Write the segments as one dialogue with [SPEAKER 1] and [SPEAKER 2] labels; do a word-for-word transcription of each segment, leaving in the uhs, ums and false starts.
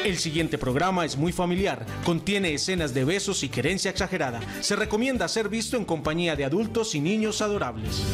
[SPEAKER 1] El siguiente programa es muy familiar, contiene escenas de besos y querencia exagerada. Se recomienda ser visto en compañía de adultos y niños adorables.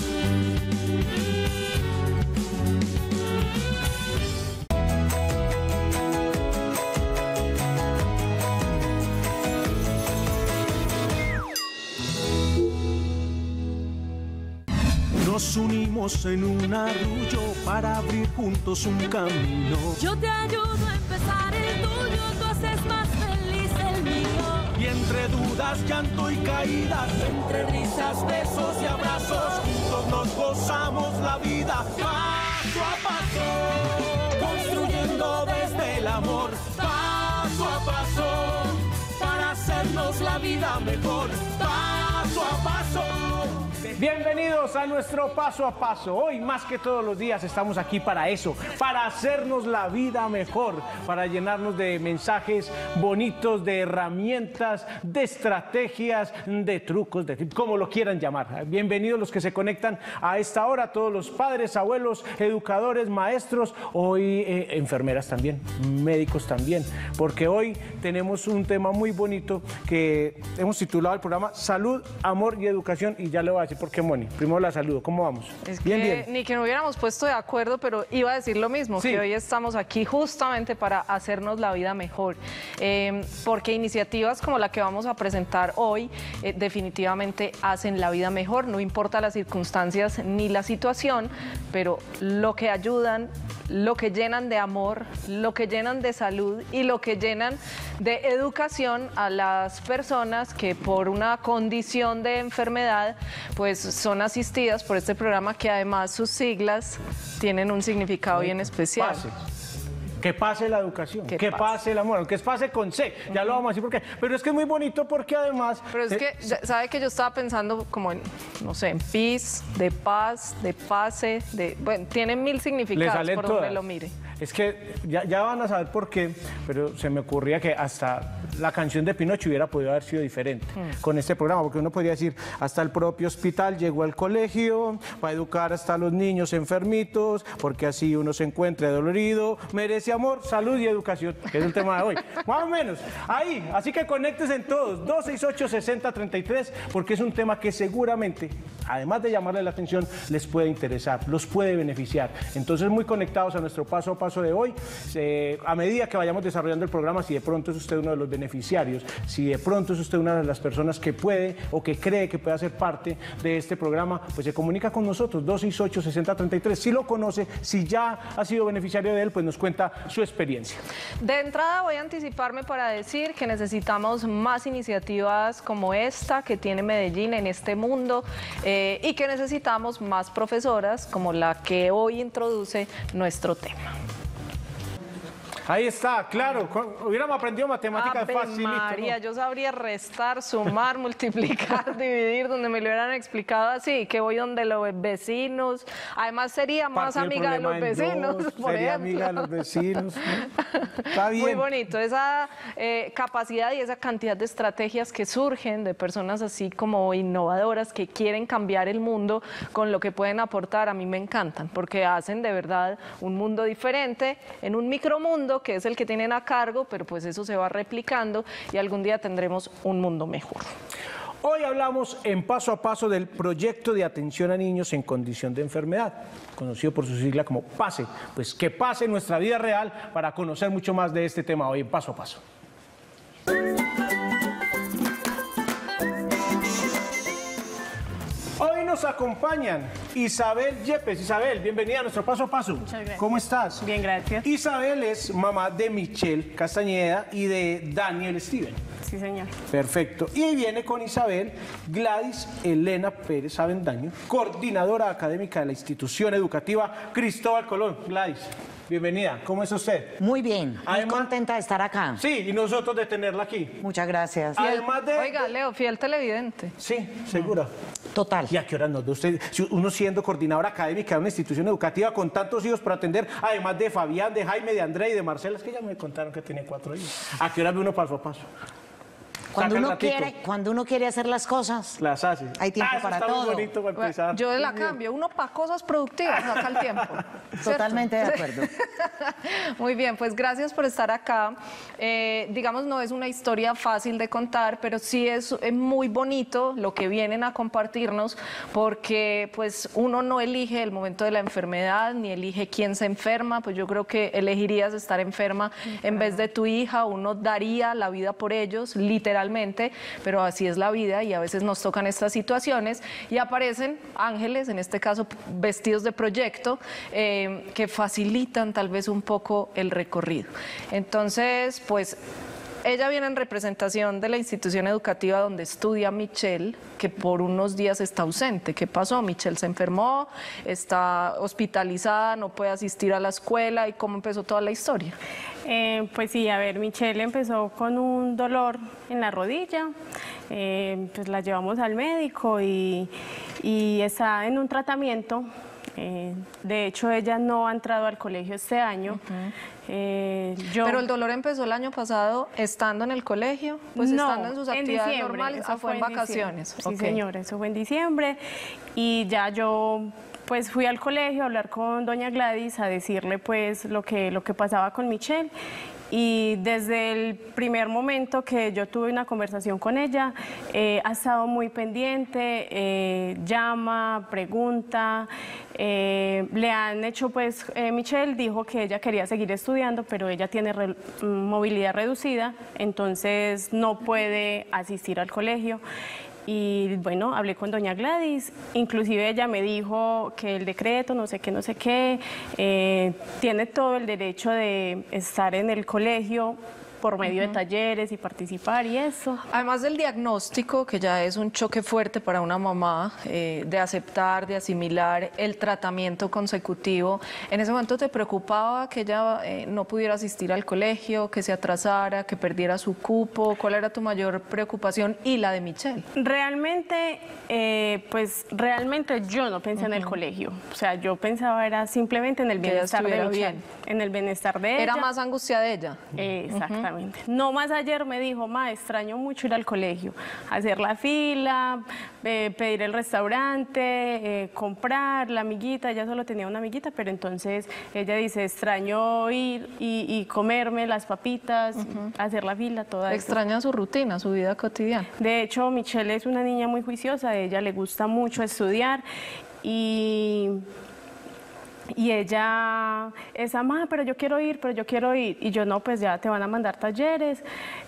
[SPEAKER 1] Nos unimos en un arrullo para abrir juntos un camino.
[SPEAKER 2] Yo te ayudo a empezar el tuyo, tú haces más feliz el mío.
[SPEAKER 1] Y entre dudas, llanto y caídas, entre risas, besos y abrazos, juntos nos gozamos la vida paso a paso, construyendo desde el amor paso a paso, para hacernos la vida mejor paso a paso.
[SPEAKER 3] Bienvenidos a nuestro Paso a Paso. Hoy más que todos los días estamos aquí para eso, para hacernos la vida mejor, para llenarnos de mensajes bonitos, de herramientas, de estrategias, de trucos, de tips, como lo quieran llamar. Bienvenidos los que se conectan a esta hora, todos los padres, abuelos, educadores, maestros, hoy eh, enfermeras también, médicos también, porque hoy tenemos un tema muy bonito que hemos titulado el programa Salud, Amor y Educación, y ya le voy a decir por qué, Moni. Primero la saludo, ¿cómo vamos?
[SPEAKER 4] Es
[SPEAKER 3] bien,
[SPEAKER 4] que
[SPEAKER 3] bien.
[SPEAKER 4] Ni que no hubiéramos puesto de acuerdo, pero iba a decir lo mismo,
[SPEAKER 3] Sí.
[SPEAKER 4] que hoy estamos aquí justamente para hacernos la vida mejor, eh, porque iniciativas como la que vamos a presentar hoy eh, definitivamente hacen la vida mejor, no importa las circunstancias ni la situación, pero lo que ayudan, lo que llenan de amor, lo que llenan de salud y lo que llenan de educación a las personas que por una condición de enfermedad pues son asistidas por este programa, que además sus siglas tienen un significado bien especial.
[SPEAKER 3] Pase. Que pase la educación, que, que pase. pase el amor, que pase con C, ya uh-huh. lo vamos a decir por qué. Pero es que es muy bonito porque además...
[SPEAKER 4] Pero es
[SPEAKER 3] eh,
[SPEAKER 4] que, ¿sabe que yo estaba pensando como en, no sé, en peace, de paz, de pase, de... Bueno, tiene mil significados por
[SPEAKER 3] todas.
[SPEAKER 4] donde lo mire.
[SPEAKER 3] Es que ya, ya van a saber por qué, pero se me ocurría que hasta la canción de Pinocho hubiera podido haber sido diferente mm. con este programa, porque uno podría decir, hasta el propio hospital llegó al colegio, para educar hasta a los niños enfermitos, porque así uno se encuentra dolorido, merece amor, salud y educación, que es el tema de hoy. Más o menos, ahí, así que conéctense en todos, dos seis ocho, seis cero tres tres, porque es un tema que seguramente, además de llamarle la atención, les puede interesar, los puede beneficiar. Entonces, muy conectados a nuestro paso a paso de hoy, eh, a medida que vayamos desarrollando el programa, si de pronto es usted uno de los beneficiarios, si de pronto es usted una de las personas que puede o que cree que puede hacer parte de este programa, pues se comunica con nosotros, dos seis ocho, seis cero tres tres, si lo conoce, si ya ha sido beneficiario de él, pues nos cuenta su experiencia.
[SPEAKER 4] De entrada voy a anticiparme para decir que necesitamos más iniciativas como esta que tiene Medellín en este mundo eh, y que necesitamos más profesoras como la que hoy introduce nuestro tema.
[SPEAKER 3] Ahí está, claro, hubiéramos aprendido matemáticas
[SPEAKER 4] Ave
[SPEAKER 3] facilito,
[SPEAKER 4] María,
[SPEAKER 3] ¿no?
[SPEAKER 4] yo sabría restar, sumar, multiplicar, dividir, donde me lo hubieran explicado así, que voy donde los vecinos, además sería más
[SPEAKER 3] Partir el
[SPEAKER 4] amiga de los
[SPEAKER 3] problema en
[SPEAKER 4] vecinos,
[SPEAKER 3] dos,
[SPEAKER 4] por
[SPEAKER 3] sería
[SPEAKER 4] ejemplo.
[SPEAKER 3] amiga de los vecinos, ¿no? Está bien.
[SPEAKER 4] Muy bonito, esa eh, capacidad y esa cantidad de estrategias que surgen de personas así como innovadoras que quieren cambiar el mundo con lo que pueden aportar, a mí me encantan, porque hacen de verdad un mundo diferente, en un micromundo que es el que tienen a cargo, pero pues eso se va replicando y algún día tendremos un mundo mejor.
[SPEAKER 3] Hoy hablamos en Paso a Paso del proyecto de atención a niños en condición de enfermedad, conocido por su sigla como PASE. Pues que pase en nuestra vida real para conocer mucho más de este tema hoy en Paso a Paso. Hoy nos acompañan Isabel Yepes. Isabel, bienvenida a nuestro Paso a Paso.
[SPEAKER 5] Muchas gracias.
[SPEAKER 3] ¿Cómo estás?
[SPEAKER 5] Bien, gracias.
[SPEAKER 3] Isabel es mamá de Michelle Castañeda y de Daniel Steven.
[SPEAKER 5] Sí, señor.
[SPEAKER 3] Perfecto. Y viene con Isabel Gladys Elena Pérez Avendaño, coordinadora académica de la institución educativa Cristóbal Colón. Gladys, bienvenida. ¿Cómo es usted?
[SPEAKER 6] Muy bien, muy
[SPEAKER 3] Además-
[SPEAKER 6] contenta de estar acá.
[SPEAKER 3] Sí, y nosotros de tenerla aquí.
[SPEAKER 6] Muchas gracias.
[SPEAKER 3] Además de...
[SPEAKER 4] Oiga, Leo, fiel televidente.
[SPEAKER 3] Sí, segura.
[SPEAKER 6] Total.
[SPEAKER 3] ¿Y a qué horas nos da usted? Si uno siendo coordinadora académica de una institución educativa con tantos hijos para atender, además de Fabián, de Jaime, de André y de Marcela, es que ya me contaron que tiene cuatro hijos. ¿A qué horas ve uno paso a paso?
[SPEAKER 6] Cuando
[SPEAKER 3] saca el
[SPEAKER 6] uno,
[SPEAKER 3] ratico.
[SPEAKER 6] quiere, cuando uno quiere hacer las cosas,
[SPEAKER 3] Las hace.
[SPEAKER 6] hay tiempo
[SPEAKER 3] Ah, eso
[SPEAKER 6] para
[SPEAKER 3] está muy
[SPEAKER 6] todo.
[SPEAKER 3] bonito para empezar.
[SPEAKER 4] Yo la
[SPEAKER 3] Muy bien.
[SPEAKER 4] cambio, uno para cosas productivas saca el tiempo. ¿cierto?
[SPEAKER 6] Totalmente de acuerdo.
[SPEAKER 4] Muy bien, pues gracias por estar acá. Eh, digamos, no es una historia fácil de contar, pero sí es eh, muy bonito lo que vienen a compartirnos, porque pues uno no elige el momento de la enfermedad, ni elige quién se enferma, pues yo creo que elegirías estar enferma en vez de tu hija, uno daría la vida por ellos, literalmente, pero así es la vida y a veces nos tocan estas situaciones y aparecen ángeles, en este caso vestidos de proyecto, eh, que facilitan tal vez un poco el recorrido. Entonces, pues ella viene en representación de la institución educativa donde estudia Michelle, que por unos días está ausente. ¿Qué pasó? Michelle se enfermó, está hospitalizada, no puede asistir a la escuela. ¿Y cómo empezó toda la historia?
[SPEAKER 5] Eh, pues sí, a ver, Michelle empezó con un dolor en la rodilla, eh, pues la llevamos al médico y, y está en un tratamiento. Eh, de hecho, ella no ha entrado al colegio este año. Uh-huh. eh, yo...
[SPEAKER 4] Pero el dolor empezó el año pasado estando en el colegio, pues
[SPEAKER 5] no,
[SPEAKER 4] estando en sus actividades
[SPEAKER 5] en
[SPEAKER 4] normales,
[SPEAKER 5] eso
[SPEAKER 4] ah, fue en vacaciones.
[SPEAKER 5] Sí,
[SPEAKER 4] okay.
[SPEAKER 5] señora, eso fue en diciembre y ya yo pues fui al colegio a hablar con doña Gladys, a decirle pues lo que, lo que pasaba con Michelle. Y desde el primer momento que yo tuve una conversación con ella, eh, ha estado muy pendiente, eh, llama, pregunta, eh, le han hecho pues, eh, Michelle dijo que ella quería seguir estudiando, pero ella tiene re, movilidad reducida, entonces no puede asistir al colegio. Y bueno, hablé con doña Gladys, inclusive ella me dijo que el decreto, no sé qué, no sé qué, eh, tiene todo el derecho de estar en el colegio por medio uh-huh. de talleres y participar y eso.
[SPEAKER 4] Además del diagnóstico, que ya es un choque fuerte para una mamá, eh, de aceptar, de asimilar el tratamiento consecutivo, ¿en ese momento te preocupaba que ella eh, no pudiera asistir al colegio, que se atrasara, que perdiera su cupo? ¿Cuál era tu mayor preocupación y la de Michelle?
[SPEAKER 5] Realmente, eh, pues realmente yo no pensé uh-huh. en el colegio, o sea, yo pensaba era simplemente en el bienestar de Michelle, bien. en el bienestar de ella.
[SPEAKER 4] ¿Era más angustia de ella?
[SPEAKER 5] Eh, exactamente. Uh-huh. No más ayer me dijo, ma, extraño mucho ir al colegio, hacer la fila, eh, pedir el restaurante, eh, comprar la amiguita, ella solo tenía una amiguita, pero entonces ella dice, extraño ir y, y comerme las papitas, uh-huh. hacer la fila, toda eso.
[SPEAKER 4] Extraña su rutina, su vida cotidiana.
[SPEAKER 5] De hecho, Michelle es una niña muy juiciosa, a ella le gusta mucho estudiar y... Y ella, esa mamá, pero yo quiero ir, pero yo quiero ir. Y yo, no, pues ya te van a mandar talleres.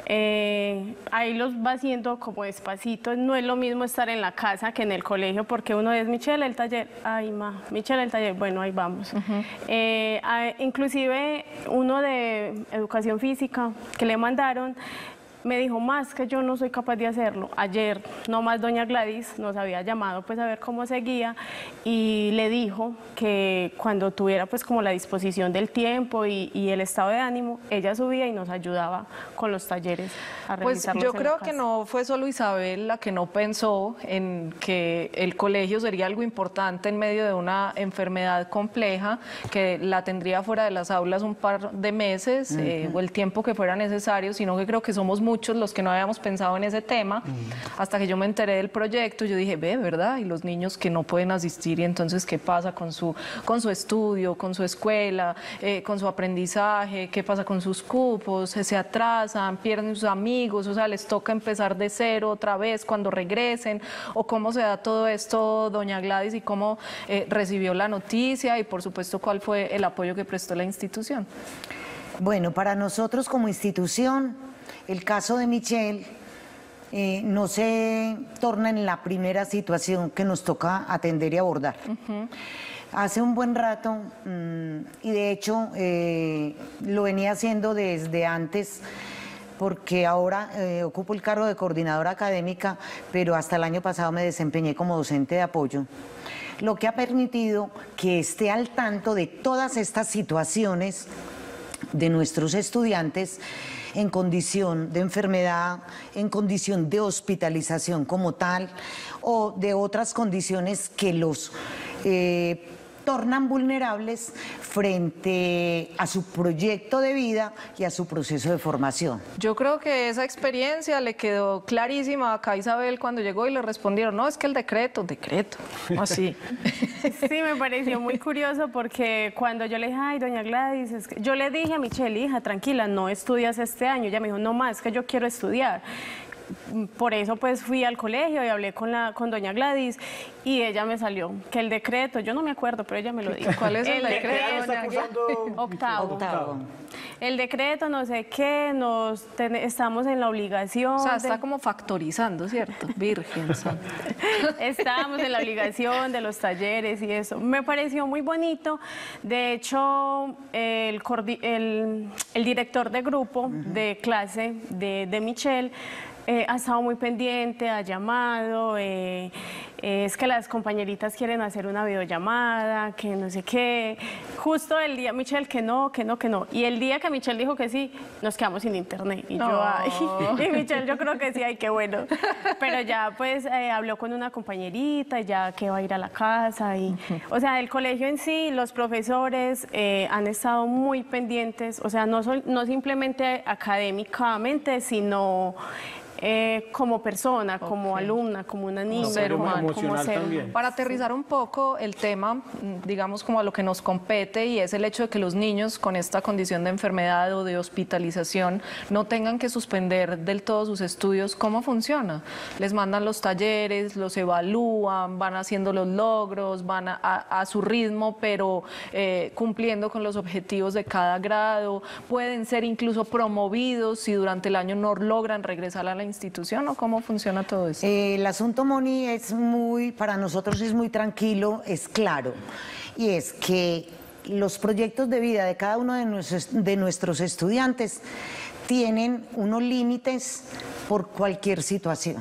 [SPEAKER 5] Eh, ahí los va haciendo como despacito. No es lo mismo estar en la casa que en el colegio, porque uno es, Michelle, el taller. Ay, ma, Michelle, el taller. Bueno, ahí vamos. Uh-huh. eh, a, inclusive uno de educación física que le mandaron, me dijo, más que yo no soy capaz de hacerlo. Ayer, nomás doña Gladys nos había llamado pues a ver cómo seguía y le dijo que cuando tuviera pues como la disposición del tiempo y, y el estado de ánimo, ella subía y nos ayudaba con los talleres a realizarlos.
[SPEAKER 4] Pues yo
[SPEAKER 5] en
[SPEAKER 4] creo
[SPEAKER 5] la
[SPEAKER 4] que
[SPEAKER 5] casa.
[SPEAKER 4] no fue solo Isabel la que no pensó en que el colegio sería algo importante en medio de una enfermedad compleja, que la tendría fuera de las aulas un par de meses uh-huh. eh, o el tiempo que fuera necesario, sino que creo que somos muchos los que no habíamos pensado en ese tema, mm. hasta que yo me enteré del proyecto. Yo dije, ve, ¿verdad? Y los niños que no pueden asistir, y entonces, ¿qué pasa con su, con su estudio, con su escuela, eh, con su aprendizaje? ¿Qué pasa con sus cupos? Se atrasan, pierden sus amigos, o sea, les toca empezar de cero otra vez cuando regresen, o cómo se da todo esto, doña Gladys, y cómo eh, recibió la noticia, y por supuesto, cuál fue el apoyo que prestó la institución.
[SPEAKER 6] Bueno, para nosotros como institución, el caso de Michelle eh, no se torna en la primera situación que nos toca atender y abordar. Uh-huh. Hace un buen rato, mmm, y de hecho eh, lo venía haciendo desde antes, porque ahora eh, ocupo el cargo de coordinadora académica, pero hasta el año pasado me desempeñé como docente de apoyo, lo que ha permitido que esté al tanto de todas estas situaciones de nuestros estudiantes en condición de enfermedad, en condición de hospitalización como tal, o de otras condiciones que los eh, tornan vulnerables frente a su proyecto de vida y a su proceso de formación.
[SPEAKER 4] Yo creo que esa experiencia le quedó clarísima acá a Isabel cuando llegó y le respondieron, no, es que el decreto, decreto, así.
[SPEAKER 5] Sí, me pareció muy curioso porque cuando yo le dije, ay, doña Gladys, es que... yo le dije a Michelle, hija, tranquila, no estudias este año. Ella me dijo, no más, es que yo quiero estudiar. Por eso pues fui al colegio y hablé con la con doña Gladys y ella me salió que el decreto, yo no me acuerdo, pero ella me lo dijo.
[SPEAKER 4] ¿Cuál es el,
[SPEAKER 5] el
[SPEAKER 4] decreto?
[SPEAKER 5] decreto?
[SPEAKER 3] está cursando
[SPEAKER 5] Octavo.
[SPEAKER 6] Octavo.
[SPEAKER 5] El decreto, no sé qué, nos ten- estamos en la obligación.
[SPEAKER 4] O sea,
[SPEAKER 5] de-
[SPEAKER 4] está como factorizando, ¿cierto? Virgen santa.
[SPEAKER 5] Estábamos en la obligación de los talleres y eso. Me pareció muy bonito. De hecho, el, coordi- el, el director de grupo de clase de, de Michelle eh, ha estado muy pendiente, ha llamado. Eh, eh, es que las compañeritas quieren hacer una videollamada, que no sé qué. Justo el día, Michelle, que no, que no, que no. Y el día que Michelle dijo que sí, nos quedamos sin internet. Y yo,
[SPEAKER 4] Oh.
[SPEAKER 5] ay, y Michelle, yo creo que sí, ay, qué bueno. Pero ya pues eh, habló con una compañerita, ya que va a ir a la casa. Y, o sea, el colegio en sí, los profesores eh, han estado muy pendientes, o sea, no, sol- no simplemente académicamente, sino eh, como persona, como
[SPEAKER 4] Ok.
[SPEAKER 5] alumna, como una niña,
[SPEAKER 4] ser
[SPEAKER 5] como,
[SPEAKER 4] humano.
[SPEAKER 5] como
[SPEAKER 3] Emocional
[SPEAKER 5] ser
[SPEAKER 3] también.
[SPEAKER 4] Para aterrizar un poco el tema, mm, digamos como a lo que nos compete y es el hecho de que los niños con esta condición de enfermedad o de hospitalización no tengan que suspender del todo sus estudios, ¿cómo funciona? Les mandan los talleres, los evalúan, van haciendo los logros, van a, a- a su ritmo, pero eh, cumpliendo con los objetivos de cada grado, pueden ser incluso promovidos si durante el año no logran regresar a la institución, ¿o cómo funciona todo eso?
[SPEAKER 6] Eh, el asunto, Moni, es muy, para nosotros es muy tranquilo, es claro, y es que los proyectos de vida de cada uno de nuestros, de nuestros estudiantes tienen unos límites por cualquier situación.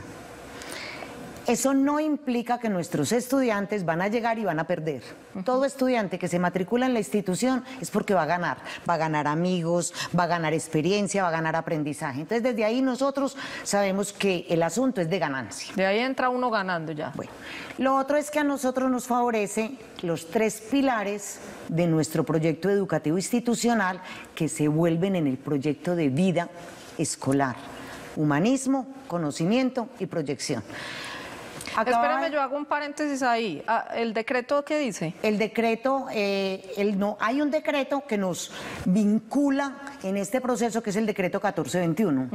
[SPEAKER 6] Eso no implica que nuestros estudiantes van a llegar y van a perder. Todo estudiante que se matricula en la institución es porque va a ganar. Va a ganar amigos, va a ganar experiencia, va a ganar aprendizaje. Entonces, desde ahí nosotros sabemos que el asunto es de ganancia.
[SPEAKER 4] De ahí entra uno ganando ya.
[SPEAKER 6] Bueno, lo otro es que a nosotros nos favorece los tres pilares de nuestro proyecto educativo institucional que se vuelven en el proyecto de vida escolar. Humanismo, conocimiento y proyección. Acaba-
[SPEAKER 4] Espérame, yo hago un paréntesis ahí. Ah, ¿el decreto qué dice?
[SPEAKER 6] El decreto, eh, el no, hay un decreto que nos vincula en este proceso que es el decreto catorce veintiuno.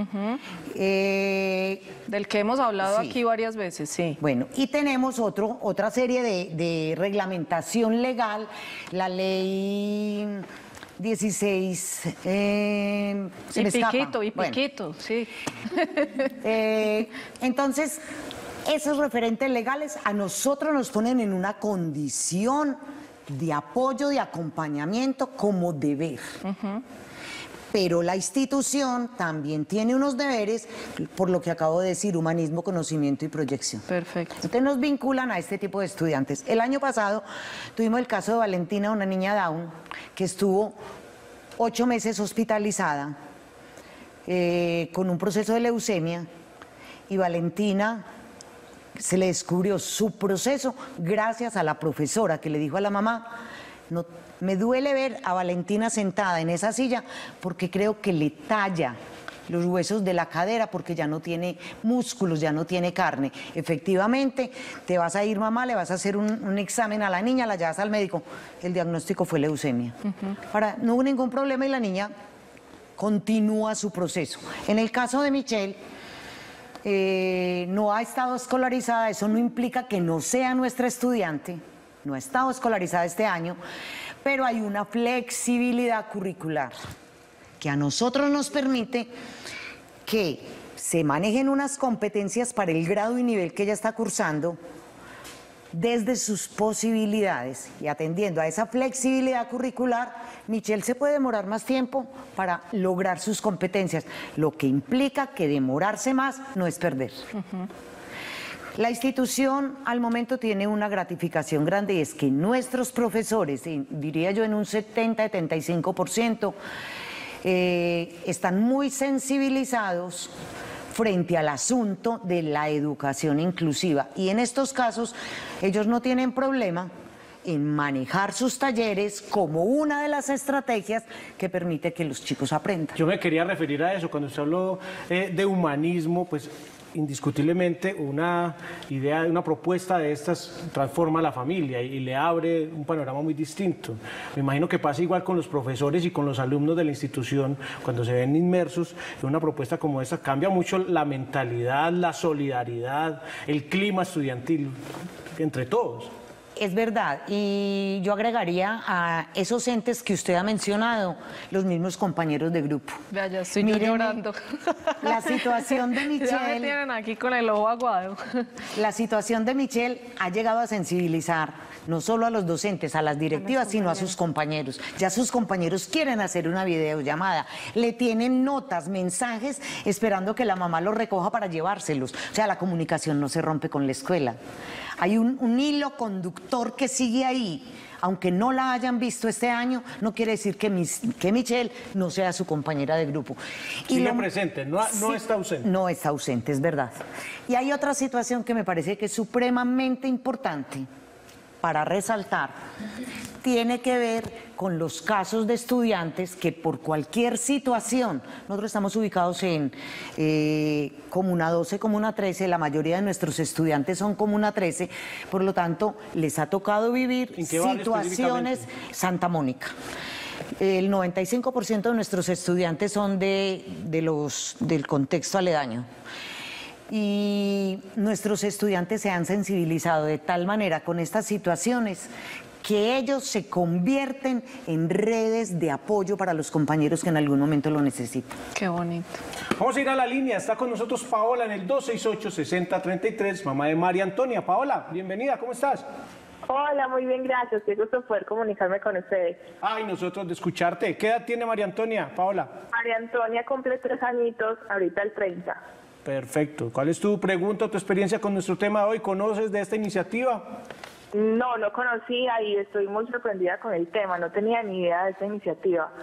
[SPEAKER 6] Eh,
[SPEAKER 4] Del que hemos hablado
[SPEAKER 6] Sí.
[SPEAKER 4] aquí varias veces, sí.
[SPEAKER 6] Bueno, y tenemos otro, otra serie de, de reglamentación legal, la ley dieciséis. Eh, se
[SPEAKER 4] Y
[SPEAKER 6] me escapa.
[SPEAKER 4] piquito, y
[SPEAKER 6] Bueno,
[SPEAKER 4] piquito, sí.
[SPEAKER 6] eh, entonces, esos referentes legales a nosotros nos ponen en una condición de apoyo, de acompañamiento como deber. Pero la institución también tiene unos deberes, por lo que acabo de decir, humanismo, conocimiento y proyección.
[SPEAKER 4] Perfecto.
[SPEAKER 6] Entonces nos vinculan a este tipo de estudiantes. El año pasado tuvimos el caso de Valentina, una niña Down, que estuvo ocho meses hospitalizada eh, con un proceso de leucemia, y Valentina se le descubrió su proceso gracias a la profesora que le dijo a la mamá, no, me duele ver a Valentina sentada en esa silla porque creo que le talla los huesos de la cadera porque ya no tiene músculos, ya no tiene carne. Efectivamente, te vas a ir, mamá, le vas a hacer un, un examen a la niña, la llevas al médico. El diagnóstico fue leucemia. Ahora, no hubo ningún problema y la niña continúa su proceso. En el caso de Michelle, eh, no ha estado escolarizada, eso no implica que no sea nuestra estudiante, no ha estado escolarizada este año, pero hay una flexibilidad curricular que a nosotros nos permite que se manejen unas competencias para el grado y nivel que ella está cursando desde sus posibilidades, y atendiendo a esa flexibilidad curricular, Michelle se puede demorar más tiempo para lograr sus competencias, lo que implica que demorarse más no es perder. La institución al momento tiene una gratificación grande, y es que nuestros profesores, y diría yo en un setenta, setenta y cinco por ciento, eh, están muy sensibilizados frente al asunto de la educación inclusiva, y en estos casos ellos no tienen problema en manejar sus talleres como una de las estrategias que permite que los chicos aprendan.
[SPEAKER 3] Yo me quería referir a eso, cuando usted habló eh, de humanismo, pues indiscutiblemente una idea, una propuesta de estas transforma la familia y, y le abre un panorama muy distinto. Me imagino que pasa igual con los profesores y con los alumnos de la institución, cuando se ven inmersos en una propuesta como esta, cambia mucho la mentalidad, la solidaridad, el clima estudiantil entre todos.
[SPEAKER 6] Es verdad, y yo agregaría a esos entes que usted ha mencionado, los mismos compañeros de grupo.
[SPEAKER 4] Vea, ya estoy yo
[SPEAKER 6] Miren,
[SPEAKER 4] llorando.
[SPEAKER 6] La situación de
[SPEAKER 4] Ya me
[SPEAKER 6] Michelle,
[SPEAKER 4] tienen aquí con el ojo aguado.
[SPEAKER 6] la situación de Michelle ha llegado a sensibilizar no solo a los docentes, a las directivas, sino a sus compañeros. Ya sus compañeros quieren hacer una videollamada, le tienen notas, mensajes, esperando que la mamá los recoja para llevárselos. O sea, la comunicación no se rompe con la escuela. Hay un, un hilo conductor que sigue ahí. Aunque no la hayan visto este año, no quiere decir que, mis, que Michelle no sea su compañera de grupo. Y
[SPEAKER 3] Sigue
[SPEAKER 6] lo,
[SPEAKER 3] presente, no, no
[SPEAKER 6] sí,
[SPEAKER 3] está ausente.
[SPEAKER 6] No está ausente, es verdad. Y hay otra situación que me parece que es supremamente importante para resaltar. Tiene que ver con los casos de estudiantes que por cualquier situación, nosotros estamos ubicados en eh, Comuna doce, Comuna trece, la mayoría de nuestros estudiantes son Comuna trece, por lo tanto, les ha tocado vivir
[SPEAKER 3] ¿En qué barrio
[SPEAKER 6] situaciones
[SPEAKER 3] específicamente?
[SPEAKER 6] Santa Mónica. El noventa y cinco por ciento de nuestros estudiantes son de, de los, del contexto aledaño. Y nuestros estudiantes se han sensibilizado de tal manera con estas situaciones que ellos se convierten en redes de apoyo para los compañeros que en algún momento lo necesitan.
[SPEAKER 4] Qué bonito.
[SPEAKER 3] Vamos a ir a la línea, está con nosotros Paola en el dos seis ocho, seis cero tres tres, mamá de María Antonia. Paola, bienvenida, ¿cómo estás?
[SPEAKER 7] Hola, muy bien, gracias. Qué gusto poder comunicarme con ustedes.
[SPEAKER 3] Ay, nosotros de escucharte. ¿Qué edad tiene María Antonia, Paola?
[SPEAKER 7] María Antonia cumple tres añitos, ahorita el treinta.
[SPEAKER 3] Perfecto. ¿Cuál es tu pregunta o tu experiencia con nuestro tema de hoy? ¿Conoces de esta iniciativa?
[SPEAKER 7] No, no conocía y estoy muy sorprendida con el tema. No tenía ni idea de esta iniciativa.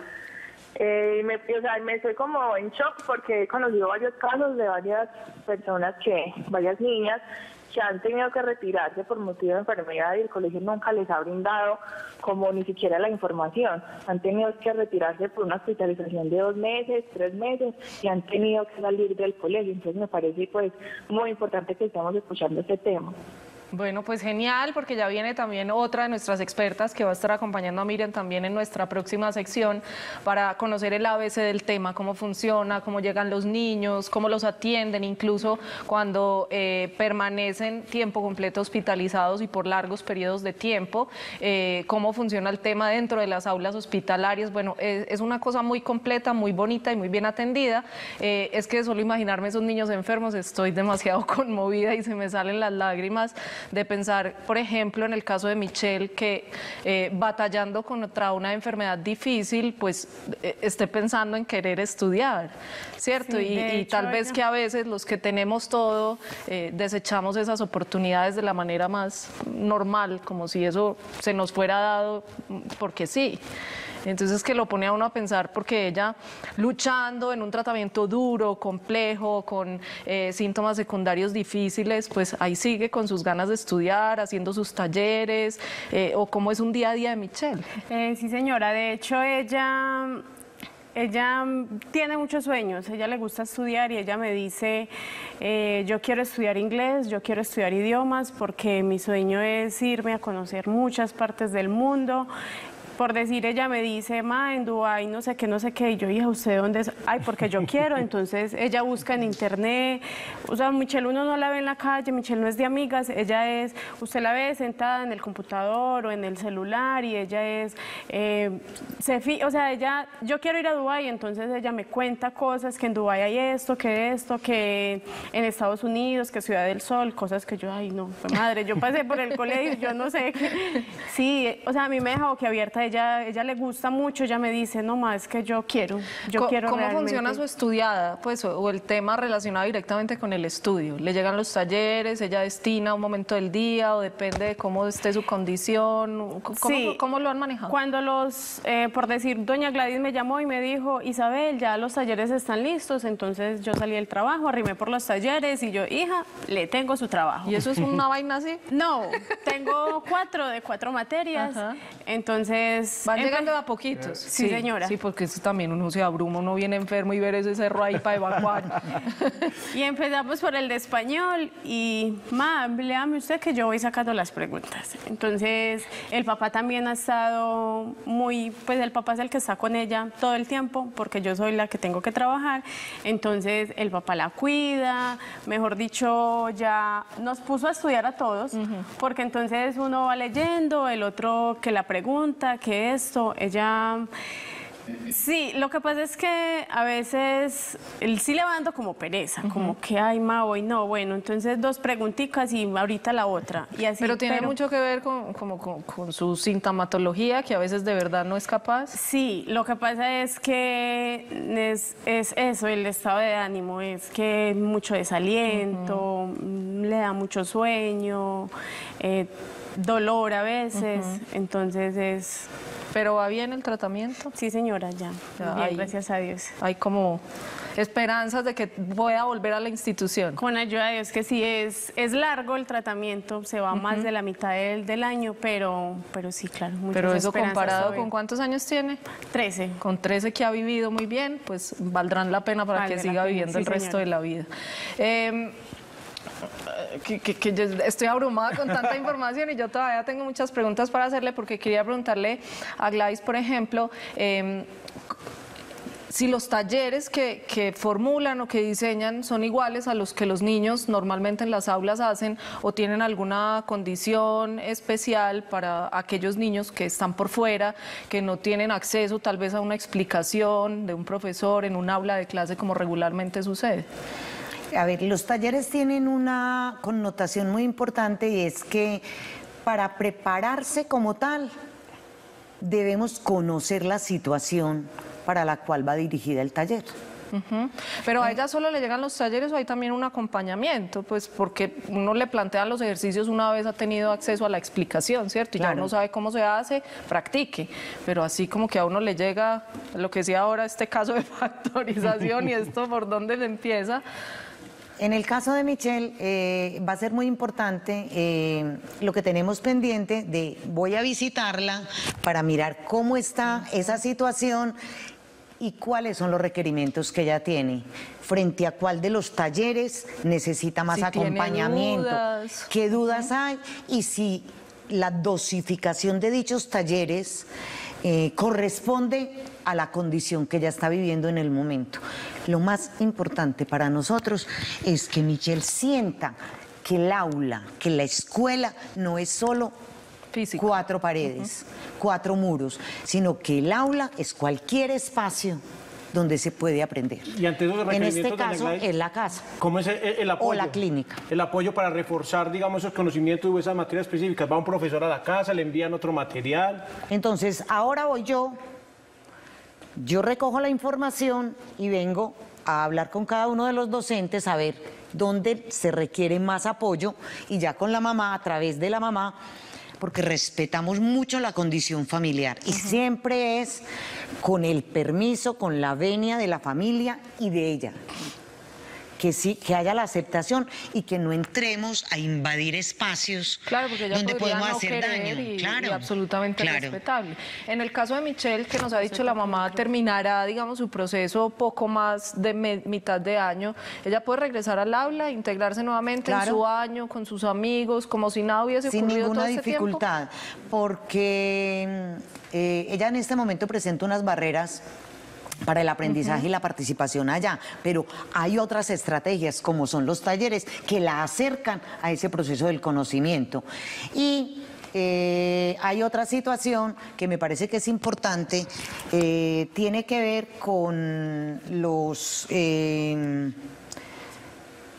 [SPEAKER 7] Eh, me, o sea, me estoy como en shock porque he conocido varios casos de varias personas que, varias niñas, que han tenido que retirarse por motivo de enfermedad y el colegio nunca les ha brindado como ni siquiera la información. Han tenido que retirarse por una hospitalización de dos meses, tres meses y han tenido que salir del colegio. Entonces me parece pues muy importante que estemos escuchando este tema.
[SPEAKER 4] Bueno, pues genial, porque ya viene también otra de nuestras expertas que va a estar acompañando a Miriam también en nuestra próxima sección para conocer el A B C del tema, cómo funciona, cómo llegan los niños, cómo los atienden, incluso cuando eh, permanecen tiempo completo hospitalizados y por largos periodos de tiempo, eh, cómo funciona el tema dentro de las aulas hospitalarias. Bueno, es, es una cosa muy completa, muy bonita y muy bien atendida. Eh, es que solo imaginarme esos niños enfermos estoy demasiado conmovida y se me salen las lágrimas de pensar, por ejemplo, en el caso de Michelle, que eh, batallando contra una enfermedad difícil, pues eh, esté pensando en querer estudiar, ¿cierto?
[SPEAKER 5] Sí,
[SPEAKER 4] y,
[SPEAKER 5] de
[SPEAKER 4] y
[SPEAKER 5] hecho,
[SPEAKER 4] tal vez
[SPEAKER 5] ella-
[SPEAKER 4] que a veces los que tenemos todo eh, desechamos esas oportunidades de la manera más normal, como si eso se nos fuera dado porque sí. Entonces que lo pone a uno a pensar porque ella luchando en un tratamiento duro, complejo, con eh, síntomas secundarios difíciles, pues ahí sigue con sus ganas de estudiar, haciendo sus talleres, eh, o cómo es un día a día de Michelle.
[SPEAKER 5] Eh, sí, señora. De hecho, ella, ella tiene muchos sueños. Ella le gusta estudiar y ella me dice, eh, yo quiero estudiar inglés, yo quiero estudiar idiomas porque mi sueño es irme a conocer muchas partes del mundo. Por decir, ella me dice, ma, en Dubái, no sé qué, no sé qué, y yo, hija, ¿usted dónde es? Ay, porque yo quiero. Entonces, ella busca en internet, o sea, Michelle uno no la ve en la calle, Michelle no es de amigas, ella es, usted la ve sentada en el computador o en el celular, y ella es, eh, se fi- o sea, ella, yo quiero ir a Dubái, entonces ella me cuenta cosas, que en Dubái hay esto, que esto, que en Estados Unidos, que Ciudad del Sol, cosas que yo, ay, no, pues, madre, yo pasé por el colegio, yo no sé qué. Sí, o sea, a mí me deja boquiabierta ella, ella le gusta mucho, ella me dice, no más, es que yo quiero, yo
[SPEAKER 4] Co-
[SPEAKER 5] quiero
[SPEAKER 4] ¿Cómo
[SPEAKER 5] realmente.
[SPEAKER 4] funciona su estudiada? Pues, o, o el tema relacionado directamente con el estudio. ¿Le llegan los talleres? ¿Ella destina un momento del día o depende de cómo esté su condición? ¿Cómo,
[SPEAKER 5] Sí.
[SPEAKER 4] cómo lo han manejado?
[SPEAKER 5] Cuando los, eh, por decir, doña Gladys me llamó y me dijo, Isabel, ya los talleres están listos, entonces yo salí del trabajo, arrimé por los talleres y yo, hija, le tengo su trabajo.
[SPEAKER 4] ¿Y eso es una vaina así?
[SPEAKER 5] No, tengo cuatro de cuatro materias,
[SPEAKER 4] Ajá.
[SPEAKER 5] entonces...
[SPEAKER 4] Van
[SPEAKER 5] empe-
[SPEAKER 4] llegando de a poquitos.
[SPEAKER 5] Sí, señora.
[SPEAKER 4] Sí, porque eso también uno se abruma, uno viene enfermo y ver ese cerro ahí para evacuar.
[SPEAKER 5] Y empezamos por el de español y, ma, léame usted que yo voy sacando las preguntas. Entonces, el papá también ha estado muy, pues el papá es el que está con ella todo el tiempo, porque yo soy la que tengo que trabajar. Entonces, el papá la cuida, mejor dicho, ya nos puso a estudiar a todos, porque entonces uno va leyendo, el otro que la pregunta, que esto, ella... Sí, lo que pasa es que a veces él sí le va dando como pereza, como que, ay, ma, hoy no, bueno, entonces dos preguntitas y ahorita la otra. Y así,
[SPEAKER 4] Pero tiene mucho que ver con, como con, con su sintomatología, que a veces de verdad no es capaz.
[SPEAKER 5] Sí, lo que pasa es que es, es eso, el estado de ánimo, es que mucho desaliento, mm, le da mucho sueño, eh, dolor a veces, entonces es...
[SPEAKER 4] Pero va bien el tratamiento.
[SPEAKER 5] Sí, señora, ya,
[SPEAKER 4] Ya,
[SPEAKER 5] bien,
[SPEAKER 4] ahí.
[SPEAKER 5] gracias a Dios.
[SPEAKER 4] Hay como esperanzas de que pueda volver a la institución.
[SPEAKER 5] Con ayuda de Dios, que sí es, es largo el tratamiento, se va más de la mitad del, del año, pero, pero sí, claro. muchas
[SPEAKER 4] Pero eso
[SPEAKER 5] esperanzas
[SPEAKER 4] comparado
[SPEAKER 5] todavía.
[SPEAKER 4] con cuántos años tiene,
[SPEAKER 5] trece.
[SPEAKER 4] con trece que ha vivido muy bien, pues valdrán la pena para
[SPEAKER 5] Vale
[SPEAKER 4] que
[SPEAKER 5] la
[SPEAKER 4] siga
[SPEAKER 5] pena,
[SPEAKER 4] viviendo
[SPEAKER 5] sí,
[SPEAKER 4] el resto
[SPEAKER 5] señora.
[SPEAKER 4] de la vida. Eh, que, que- que yo estoy abrumada con tanta información y yo todavía tengo muchas preguntas para hacerle, porque quería preguntarle a Gladys, por ejemplo, eh, si los talleres que, que formulan o que diseñan son iguales a los que los niños normalmente en las aulas hacen, o tienen alguna condición especial para aquellos niños que están por fuera, que no tienen acceso tal vez a una explicación de un profesor en un aula de clase como regularmente sucede.
[SPEAKER 6] A ver, los talleres tienen una connotación muy importante y es que para prepararse como tal debemos conocer la situación para la cual va dirigida el taller.
[SPEAKER 4] Ujú. Pero a ella solo le llegan los talleres, o hay también un acompañamiento, pues porque uno le plantea los ejercicios una vez ha tenido acceso a la explicación, ¿cierto? Y ya
[SPEAKER 6] Claro.
[SPEAKER 4] uno sabe cómo se hace, practique. Pero así como que a uno le llega lo que decía ahora, este caso de factorización y esto por dónde le empieza.
[SPEAKER 6] En el caso de Michelle, eh, va a ser muy importante eh, lo que tenemos pendiente de voy a visitarla para mirar cómo está esa situación y cuáles son los requerimientos que ella tiene, frente a cuál de los talleres necesita más
[SPEAKER 4] Si tiene
[SPEAKER 6] acompañamiento,
[SPEAKER 4] dudas.
[SPEAKER 6] qué dudas hay y si la dosificación de dichos talleres eh, corresponde a la condición que ella está viviendo en el momento. Lo más importante para nosotros es que Michelle sienta que el aula, que la escuela no es solo
[SPEAKER 4] Físico.
[SPEAKER 6] cuatro paredes, cuatro muros, sino que el aula es cualquier espacio donde se puede aprender.
[SPEAKER 3] Y ante esos
[SPEAKER 6] En
[SPEAKER 3] requerimientos,
[SPEAKER 6] este
[SPEAKER 3] doña
[SPEAKER 6] caso
[SPEAKER 3] Gladys,
[SPEAKER 6] es la casa.
[SPEAKER 3] ¿cómo es el, el apoyo?
[SPEAKER 6] O la clínica.
[SPEAKER 3] El apoyo para reforzar, digamos, esos conocimientos o esas materias específicas. Va un profesor a la casa, le envían otro material.
[SPEAKER 6] Entonces, ahora voy yo, yo recojo la información y vengo a hablar con cada uno de los docentes a ver dónde se requiere más apoyo y ya con la mamá, a través de la mamá, porque respetamos mucho la condición familiar y siempre es con el permiso, con la venia de la familia y de ella. Que sí, que haya la aceptación y que no entremos a invadir espacios
[SPEAKER 4] Claro, porque ella
[SPEAKER 6] donde
[SPEAKER 4] podría
[SPEAKER 6] podemos
[SPEAKER 4] no
[SPEAKER 6] hacer
[SPEAKER 4] querer
[SPEAKER 6] daño.
[SPEAKER 4] y,
[SPEAKER 6] Claro,
[SPEAKER 4] y absolutamente
[SPEAKER 6] claro.
[SPEAKER 4] respetable. En el caso de Michelle, que nos ha dicho la mamá, terminará, digamos, su proceso poco más de me- mitad de año. Ella puede regresar al aula, integrarse nuevamente en
[SPEAKER 6] Claro.
[SPEAKER 4] su año, con sus amigos, como si nada hubiese
[SPEAKER 6] Sin
[SPEAKER 4] ocurrido
[SPEAKER 6] ninguna
[SPEAKER 4] todo este tiempo.
[SPEAKER 6] dificultad, porque mm, eh, ella en este momento presenta unas barreras para el aprendizaje y la participación allá, pero hay otras estrategias como son los talleres que la acercan a ese proceso del conocimiento. Y eh, hay otra situación que me parece que es importante, eh, tiene que ver con los... eh,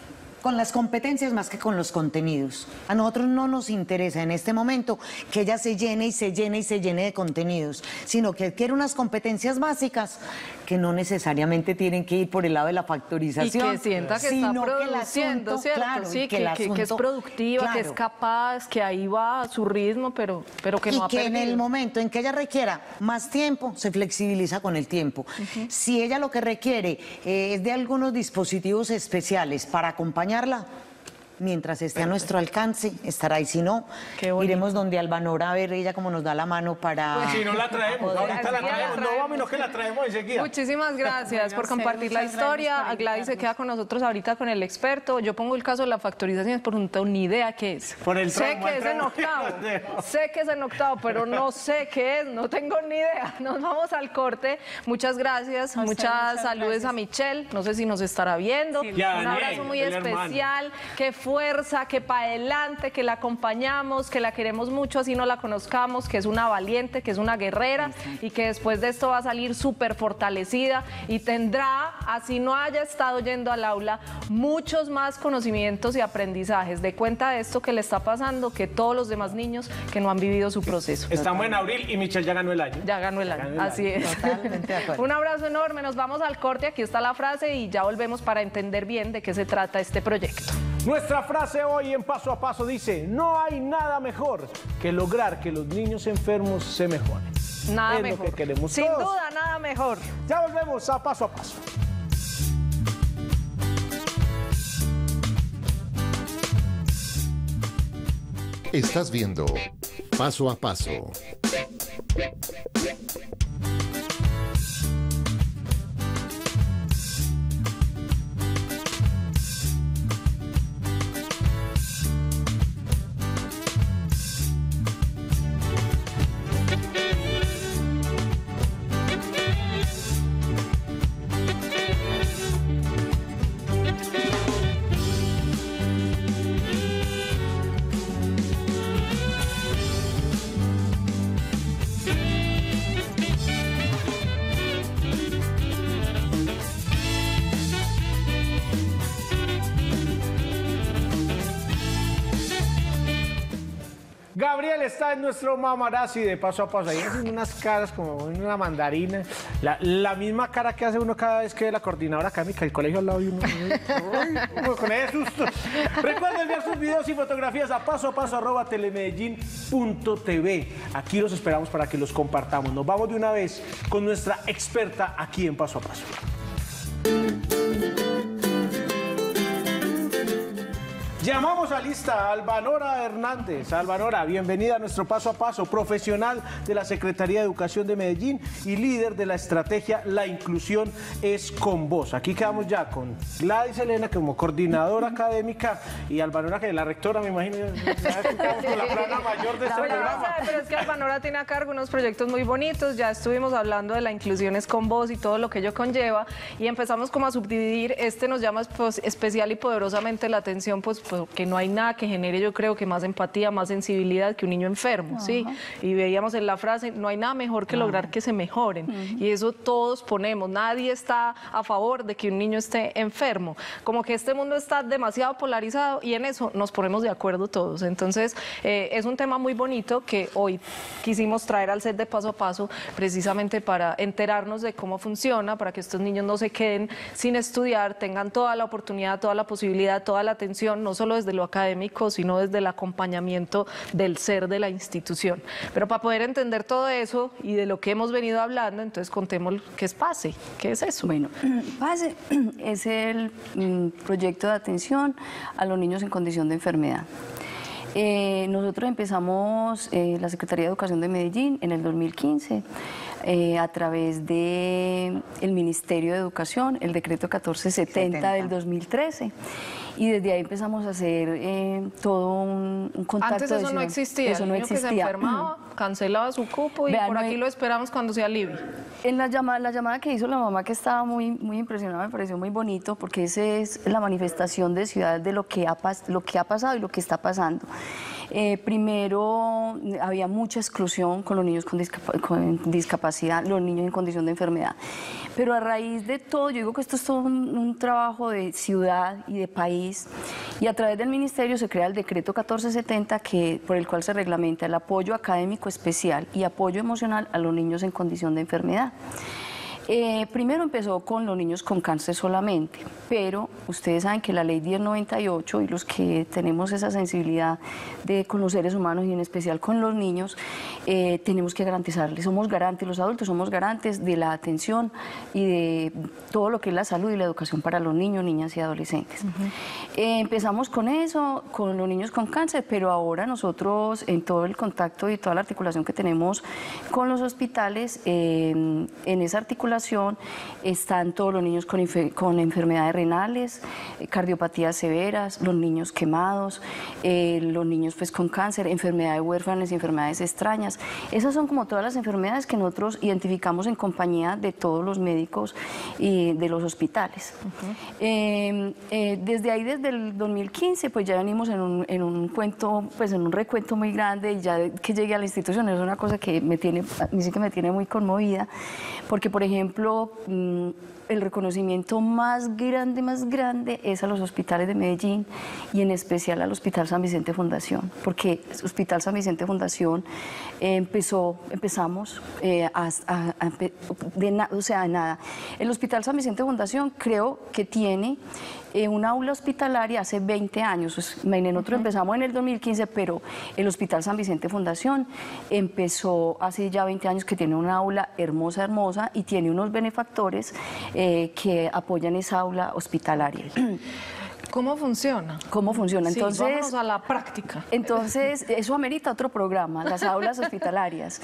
[SPEAKER 6] con las competencias más que con los contenidos. A nosotros no nos interesa en este momento que ella se llene y se llene y se llene de contenidos, sino que adquiere unas competencias básicas que no necesariamente tienen que ir por el lado de la factorización.
[SPEAKER 4] Y que sienta que está produciendo, ¿cierto?
[SPEAKER 6] Claro,
[SPEAKER 4] sí,
[SPEAKER 6] que,
[SPEAKER 4] que,
[SPEAKER 6] el
[SPEAKER 4] que, que es productiva,
[SPEAKER 6] claro,
[SPEAKER 4] que es capaz, que ahí va a su ritmo, pero, pero que no
[SPEAKER 6] y
[SPEAKER 4] ha
[SPEAKER 6] que
[SPEAKER 4] perdido.
[SPEAKER 6] en el momento en que ella requiera más tiempo, se flexibiliza con el tiempo. Uh-huh. Si ella lo que requiere eh, es de algunos dispositivos especiales para acompañarla, mientras esté a nuestro alcance, estará, y si no, iremos donde Albanora a ver ella cómo nos da la mano para...
[SPEAKER 3] Pues si no la traemos, ahorita la traemos, no vamos, no que la traemos enseguida.
[SPEAKER 4] Muchísimas gracias por compartir la historia. Gladys se queda con nosotros ahorita con el experto. Yo pongo el caso de la factorización, por no tengo ni idea qué es.
[SPEAKER 3] Por el
[SPEAKER 4] sé
[SPEAKER 3] trauma,
[SPEAKER 4] que es en octavo, sé que es en octavo, pero no sé qué es, no tengo ni idea. Nos vamos al corte. Muchas gracias, muchas, muchas saludos gracias a Michelle, no sé si nos estará viendo. Sí, un abrazo muy especial, que fuerza, que para adelante, que la acompañamos, que la queremos mucho, así no la conozcamos, que es una valiente, que es una guerrera y que después de esto va a salir súper fortalecida y tendrá, así no haya estado yendo al aula, muchos más conocimientos y aprendizajes. De cuenta de esto que le está pasando, que todos los demás niños que no han vivido su proceso.
[SPEAKER 3] Estamos en abril y Michelle ya ganó el año.
[SPEAKER 4] Ya ganó el año, ganó el así año. Es. Totalmente de acuerdo. Un abrazo enorme, nos vamos al corte, aquí está la frase y ya volvemos para entender bien de qué se trata este proyecto.
[SPEAKER 3] Nuestra frase hoy en Paso a Paso dice: no hay nada mejor que lograr que los niños enfermos se mejoren.
[SPEAKER 4] Nada
[SPEAKER 3] es
[SPEAKER 4] mejor.
[SPEAKER 3] Lo que queremos
[SPEAKER 4] Sin
[SPEAKER 3] todos.
[SPEAKER 4] duda, nada mejor.
[SPEAKER 3] Ya volvemos a Paso a Paso.
[SPEAKER 8] Estás viendo Paso a Paso.
[SPEAKER 3] Gabriel está en nuestro mamarazzi de Paso a Paso. Ahí hacen unas caras como una mandarina. La, la misma cara que hace uno cada vez que ve la coordinadora académica del colegio al lado de uno. Uy, con ese susto. Recuerden enviar sus videos y fotografías a paso a paso arroba telemedellín punto tv. Aquí los esperamos para que los compartamos. Nos vamos de una vez con nuestra experta aquí en Paso a Paso. Llamamos a lista a Albanora Hernández. Albanora, bienvenida a nuestro Paso a Paso, profesional de la Secretaría de Educación de Medellín y líder de la estrategia La Inclusión es con Vos. Aquí quedamos ya con Gladys Elena como coordinadora académica y Albanora, que es la rectora, me imagino. Ya quedamos con la plana mayor de este programa.
[SPEAKER 4] Pero es que Albanora tiene a cargo unos proyectos muy bonitos. Ya estuvimos hablando de La Inclusión es con Vos y todo lo que ello conlleva y empezamos como a subdividir. Este nos llama pues, especial y poderosamente la atención, pues que no hay nada que genere, yo creo que más empatía, más sensibilidad que un niño enfermo, uh-huh. ¿sí? Y veíamos en la frase, no hay nada mejor que uh-huh. lograr que se mejoren. Uh-huh. Y eso todos ponemos, nadie está a favor de que un niño esté enfermo. Como que este mundo está demasiado polarizado y en eso nos ponemos de acuerdo todos. Entonces, eh, es un tema muy bonito que hoy quisimos traer al set de Paso a Paso, precisamente para enterarnos de cómo funciona, para que estos niños no se queden sin estudiar, tengan toda la oportunidad, toda la posibilidad, toda la atención, no solo desde lo académico, sino desde el acompañamiento del ser de la institución. Pero para poder entender todo eso y de lo que hemos venido hablando, entonces contemos qué es PASE, qué es eso.
[SPEAKER 9] Bueno, PASE es el mm, proyecto de atención a los niños en condición de enfermedad. Eh, nosotros empezamos eh, la Secretaría de Educación de Medellín en el dos mil quince eh, a través del Ministerio de Educación, el decreto catorce setenta del dos mil trece. Y desde ahí empezamos a hacer eh, todo un, un contacto.
[SPEAKER 4] Antes eso no existía,
[SPEAKER 9] eso
[SPEAKER 4] el
[SPEAKER 9] no
[SPEAKER 4] niño
[SPEAKER 9] existía.
[SPEAKER 4] que se enfermaba, cancelaba su cupo y Vean, por aquí no, lo esperamos cuando sea libre.
[SPEAKER 9] En la llamada, la llamada que hizo la mamá, que estaba muy, muy impresionada, me pareció muy bonito, porque esa es la manifestación de ciudad de lo que ha, lo que ha pasado y lo que está pasando. Eh, primero, había mucha exclusión con los niños con, discap con discapacidad, los niños en condición de enfermedad. Pero a raíz de todo, yo digo que esto es todo un, un trabajo de ciudad y de país, Y a través del ministerio se crea el decreto catorce setenta, que, por el cual se reglamenta el apoyo académico especial y apoyo emocional a los niños en condición de enfermedad. Eh, primero empezó con los niños con cáncer solamente, pero ustedes saben que la ley diez noventa y ocho, y los que tenemos esa sensibilidad de, con los seres humanos y en especial con los niños, eh, tenemos que garantizarles, somos garantes, los adultos somos garantes de la atención y de todo lo que es la salud y la educación para los niños, niñas y adolescentes. Uh-huh. eh, empezamos con eso, con los niños con cáncer, pero ahora nosotros en todo el contacto y toda la articulación que tenemos con los hospitales, eh, en esa articulación están todos los niños con, con enfermedades renales, eh, cardiopatías severas, los niños quemados, eh, los niños pues con cáncer, enfermedades huérfanas y enfermedades extrañas. Esas son como todas las enfermedades que nosotros identificamos en compañía de todos los médicos y de los hospitales. Uh-huh. eh, eh, desde ahí, desde el dos mil quince, pues ya venimos en un, en un cuento, pues en un recuento muy grande, y ya que llegué a la institución es una cosa que me tiene, a mí sí que me tiene muy conmovida, porque por ejemplo, ejemplo, el reconocimiento más grande, más grande es a los hospitales de Medellín y en especial al Hospital San Vicente Fundación, porque el Hospital San Vicente Fundación eh, empezó, empezamos eh, a, a, a, de na, o sea, nada. El Hospital San Vicente Fundación creo que tiene eh, un aula hospitalaria hace veinte años. Pues, nosotros uh-huh. empezamos en el dos mil quince, pero el Hospital San Vicente Fundación empezó hace ya veinte años, que tiene una aula hermosa, hermosa, y tiene unos benefactores eh, que apoyan esa aula hospitalaria.
[SPEAKER 4] ¿Cómo funciona?
[SPEAKER 9] ¿Cómo funciona? Entonces,
[SPEAKER 4] sí, vámonos a la práctica.
[SPEAKER 9] Entonces, eso amerita otro programa, las aulas hospitalarias.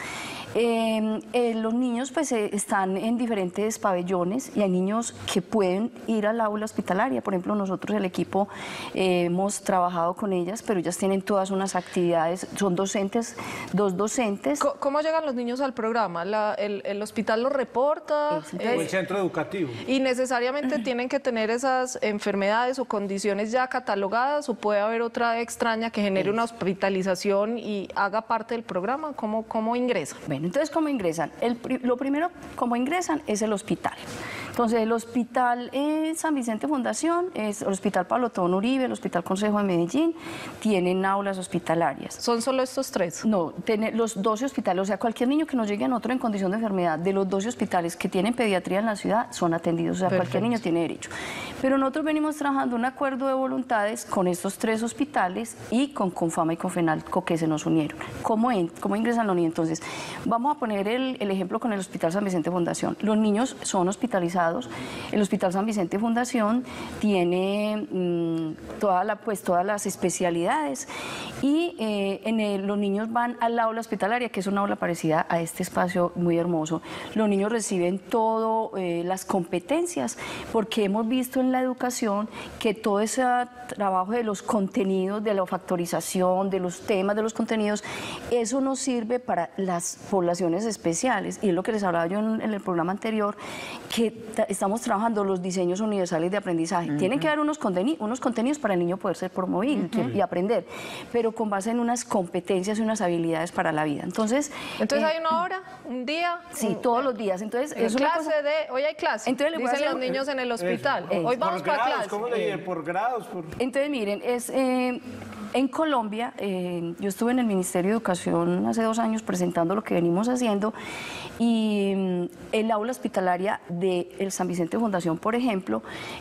[SPEAKER 9] Eh, eh, los niños pues eh, están en diferentes pabellones y hay niños que pueden ir al aula hospitalaria. Por ejemplo, nosotros, el equipo, eh, hemos trabajado con ellas, pero ellas tienen todas unas actividades, son docentes, dos docentes.
[SPEAKER 4] ¿Cómo, cómo llegan los niños al programa? La, el, ¿El hospital los reporta?
[SPEAKER 3] Entonces, eh, o el centro educativo.
[SPEAKER 4] ¿Y necesariamente tienen que tener esas enfermedades o condiciones ya catalogadas, o puede haber otra extraña que genere una hospitalización y haga parte del programa? ¿Cómo, cómo ingresan?
[SPEAKER 9] Bueno, entonces, ¿cómo ingresan? El, lo primero, ¿cómo ingresan? Es el hospital. Entonces, el Hospital eh, San Vicente Fundación, es el Hospital Pablo Tobón Uribe, el Hospital Consejo de Medellín, tienen aulas hospitalarias.
[SPEAKER 4] ¿Son solo estos tres?
[SPEAKER 9] No, tiene los doce hospitales, o sea, cualquier niño que nos llegue a nosotros en condición de enfermedad, de los doce hospitales que tienen pediatría en la ciudad, son atendidos, o sea, Perfecto. Cualquier niño tiene derecho. Pero nosotros venimos trabajando un acuerdo de voluntades con estos tres hospitales y con Confama y Confenalco, que se nos unieron. ¿Cómo, en, cómo ingresan los niños? Entonces, vamos a poner el, el ejemplo con el Hospital San Vicente Fundación. Los niños son hospitalizados. El Hospital San Vicente Fundación tiene mmm, toda la, pues, todas las especialidades y eh, en el, los niños van al aula hospitalaria, que es una aula parecida a este espacio muy hermoso. Los niños reciben todas eh, las competencias, porque hemos visto en la educación que todo ese trabajo de los contenidos, de la factorización, de los temas, de los contenidos, eso nos sirve para las poblaciones especiales. Y es lo que les hablaba yo en, en el programa anterior, que estamos trabajando los diseños universales de aprendizaje. Uh-huh. Tienen que haber unos, conteni unos contenidos para el niño poder ser promovido uh-huh. y aprender, pero con base en unas competencias y unas habilidades para la vida. Entonces,
[SPEAKER 4] Entonces
[SPEAKER 9] eh,
[SPEAKER 4] hay una hora, un día.
[SPEAKER 9] Sí,
[SPEAKER 4] un,
[SPEAKER 9] todos los días. Entonces, es
[SPEAKER 4] clase
[SPEAKER 9] una cosa...
[SPEAKER 4] de, hoy hay clase. Entonces, dicen hacer... los niños en el hospital. Eso. Hoy vamos para clase.
[SPEAKER 3] ¿Cómo le dicen? ¿Por grados? Por...
[SPEAKER 9] Entonces, miren, es... Eh, En Colombia, eh, yo estuve en el Ministerio de Educación hace dos años presentando lo que venimos haciendo, y mm, el aula hospitalaria del San Vicente Fundación, por ejemplo,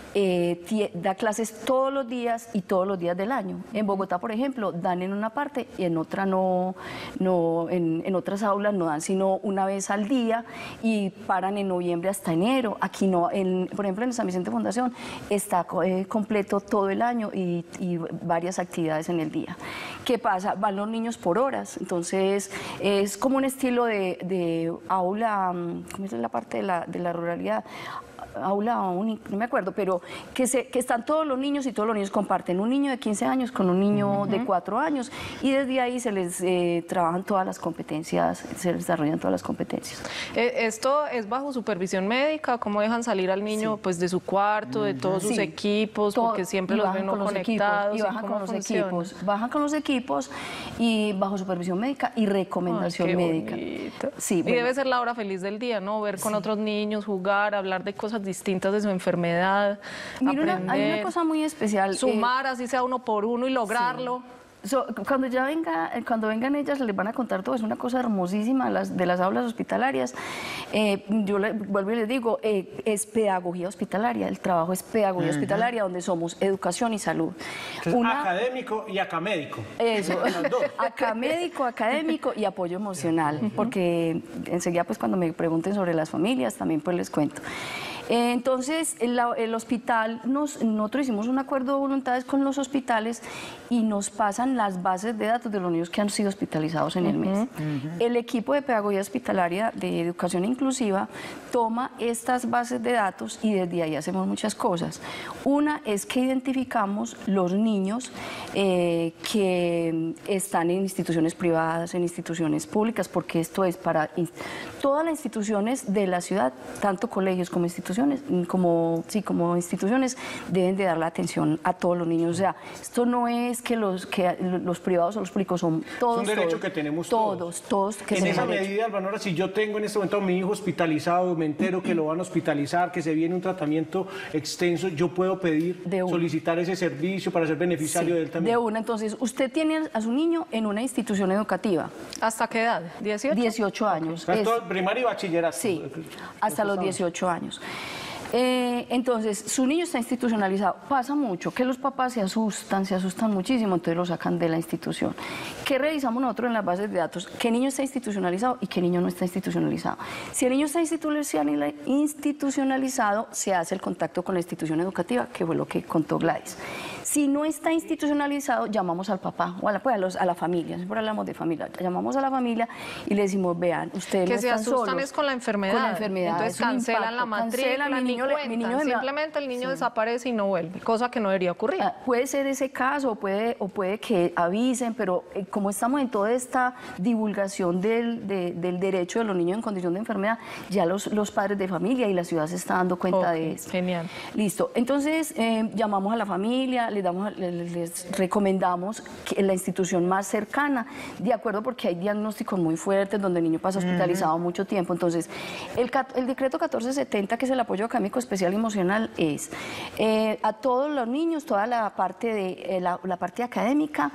[SPEAKER 9] eh, da clases todos los días y todos los días del año. En Bogotá, por ejemplo, dan en una parte y en otra no, no en, en otras aulas no dan sino una vez al día y paran en noviembre hasta enero. Aquí no, en, por ejemplo, en el San Vicente Fundación está eh, completo todo el año y, y varias actividades en el día. ¿Qué pasa? Van los niños por horas, entonces es como un estilo de, de aula, ¿cómo es la parte de la, de la ruralidad? Aula única, no me acuerdo, pero que, se, que están todos los niños y todos los niños comparten un niño de quince años con un niño uh-huh. de cuatro años y desde ahí se les eh, trabajan todas las competencias, se les desarrollan todas las competencias.
[SPEAKER 4] Eh, ¿Esto es bajo supervisión médica? ¿Cómo dejan salir al niño sí. pues de su cuarto, de todos sí. sus equipos, porque siempre los ven no conectados?
[SPEAKER 9] Y bajan con los funciona? equipos. equipos, bajan con los equipos y bajo supervisión médica y recomendación
[SPEAKER 4] Ay, qué
[SPEAKER 9] médica.
[SPEAKER 4] bonito.
[SPEAKER 9] Sí,
[SPEAKER 4] y
[SPEAKER 9] bueno.
[SPEAKER 4] debe ser la hora feliz del día, ¿no? Ver con otros niños, jugar, hablar de cosas distintas de su enfermedad,
[SPEAKER 9] Mira, una-
[SPEAKER 4] aprender,
[SPEAKER 9] hay una cosa muy especial. eh,
[SPEAKER 4] sumar, así sea uno por uno y lograrlo.
[SPEAKER 9] So, cuando ya venga, eh, cuando vengan ellas les van a contar todo, es una cosa hermosísima las, de las aulas hospitalarias. Eh, yo le, vuelvo y les digo, eh, es pedagogía hospitalaria, el trabajo es pedagogía
[SPEAKER 3] Ujú.
[SPEAKER 9] hospitalaria, donde somos educación y salud.
[SPEAKER 3] Entonces,
[SPEAKER 9] Una-
[SPEAKER 3] académico y acamédico.
[SPEAKER 9] Eso,
[SPEAKER 3] Las dos.
[SPEAKER 9] académico, académico y apoyo emocional, porque enseguida pues cuando me pregunten sobre las familias también pues les cuento. Eh, Entonces, el, el hospital, nos, nosotros hicimos un acuerdo de voluntades con los hospitales y nos pasan las bases de datos de los niños que han sido hospitalizados en el mes. El equipo de pedagogía hospitalaria de educación inclusiva toma estas bases de datos y desde ahí hacemos muchas cosas. Una es que identificamos los niños eh, que están en instituciones privadas, en instituciones públicas, porque esto es para in- todas las instituciones de la ciudad, tanto colegios como instituciones, como, sí, como instituciones, deben de dar la atención a todos los niños. O sea, esto no es que los, que los privados o los públicos son todos.
[SPEAKER 3] Es un derecho
[SPEAKER 9] todos,
[SPEAKER 3] que tenemos
[SPEAKER 9] todos.
[SPEAKER 3] todos.
[SPEAKER 9] Todos, que
[SPEAKER 3] En
[SPEAKER 9] se
[SPEAKER 3] esa
[SPEAKER 9] merecen.
[SPEAKER 3] medida, Albanora, si yo tengo en este momento a mi hijo hospitalizado, me entero que lo van a hospitalizar, que se viene un tratamiento extenso, yo puedo pedir, solicitar ese servicio para ser beneficiario
[SPEAKER 9] Sí,
[SPEAKER 3] de él también.
[SPEAKER 9] de una. Entonces, usted tiene a su niño en una institución educativa.
[SPEAKER 4] ¿Hasta qué edad? ¿dieciocho?
[SPEAKER 9] dieciocho años.
[SPEAKER 3] O sea,
[SPEAKER 9] Es-
[SPEAKER 3] todo primaria y bachillerato.
[SPEAKER 9] Sí, hasta los dieciocho años. Eh, entonces, su niño está institucionalizado. Pasa mucho que los papás se asustan, se asustan muchísimo, entonces lo sacan de la institución. ¿Qué revisamos nosotros en las bases de datos? ¿Qué niño está institucionalizado y qué niño no está institucionalizado? Si el niño está institucionali- institucionalizado, se hace el contacto con la institución educativa, que fue lo que contó Gladys. Si no está institucionalizado, llamamos al papá o a la, pues, a los- a la familia, siempre hablamos de familia, llamamos a la familia y le decimos, vean, ustedes
[SPEAKER 4] Que
[SPEAKER 9] no
[SPEAKER 4] se
[SPEAKER 9] están
[SPEAKER 4] asustan
[SPEAKER 9] solos.
[SPEAKER 4] es con la enfermedad.
[SPEAKER 9] Con la enfermedad.
[SPEAKER 4] Entonces
[SPEAKER 9] es un
[SPEAKER 4] cancelan
[SPEAKER 9] impacto.
[SPEAKER 4] la matrícula,
[SPEAKER 9] Cancelan, mi niño,
[SPEAKER 4] ni
[SPEAKER 9] le- mi niño
[SPEAKER 4] cuentan,
[SPEAKER 9] se me va-
[SPEAKER 4] simplemente el niño
[SPEAKER 9] Sí.
[SPEAKER 4] desaparece y no vuelve, cosa que no debería ocurrir.
[SPEAKER 9] Ah, puede ser ese caso, o puede, o puede que avisen, pero eh, como estamos en toda esta divulgación del, de- del derecho de los niños en condición de enfermedad, ya los, los padres de familia y la ciudad se está dando cuenta
[SPEAKER 4] Ok,
[SPEAKER 9] de eso.
[SPEAKER 4] Genial.
[SPEAKER 9] Listo. Entonces, eh, llamamos a la familia, les, damos, les, les recomendamos que la institución más cercana, de acuerdo, porque hay diagnósticos muy fuertes donde el niño pasa hospitalizado mucho tiempo. Entonces, el, cat- el decreto catorce setenta, que es el apoyo académico especial y emocional, es eh, a todos los niños, toda la parte, de, eh, la, la parte académica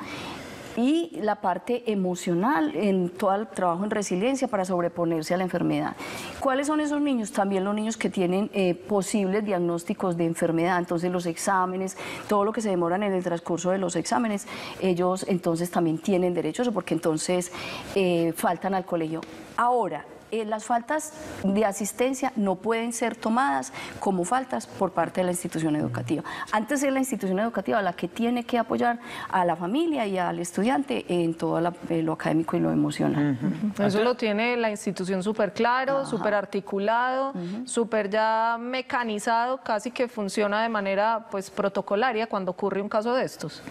[SPEAKER 9] y la parte emocional en todo el trabajo en resiliencia para sobreponerse a la enfermedad. ¿Cuáles son esos niños? También los niños que tienen eh, posibles diagnósticos de enfermedad, entonces los exámenes, todo lo que se demoran en el transcurso de los exámenes, ellos entonces también tienen derecho a eso porque entonces eh, faltan al colegio. Ahora, eh, las faltas de asistencia no pueden ser tomadas como faltas por parte de la institución educativa. Antes es la institución educativa la que tiene que apoyar a la familia y al estudiante en todo la- eh, lo académico y lo emocional.
[SPEAKER 4] Eso lo tiene la institución súper claro, súper articulado, súper ya mecanizado, casi que funciona de manera pues protocolaria cuando ocurre un caso de estos.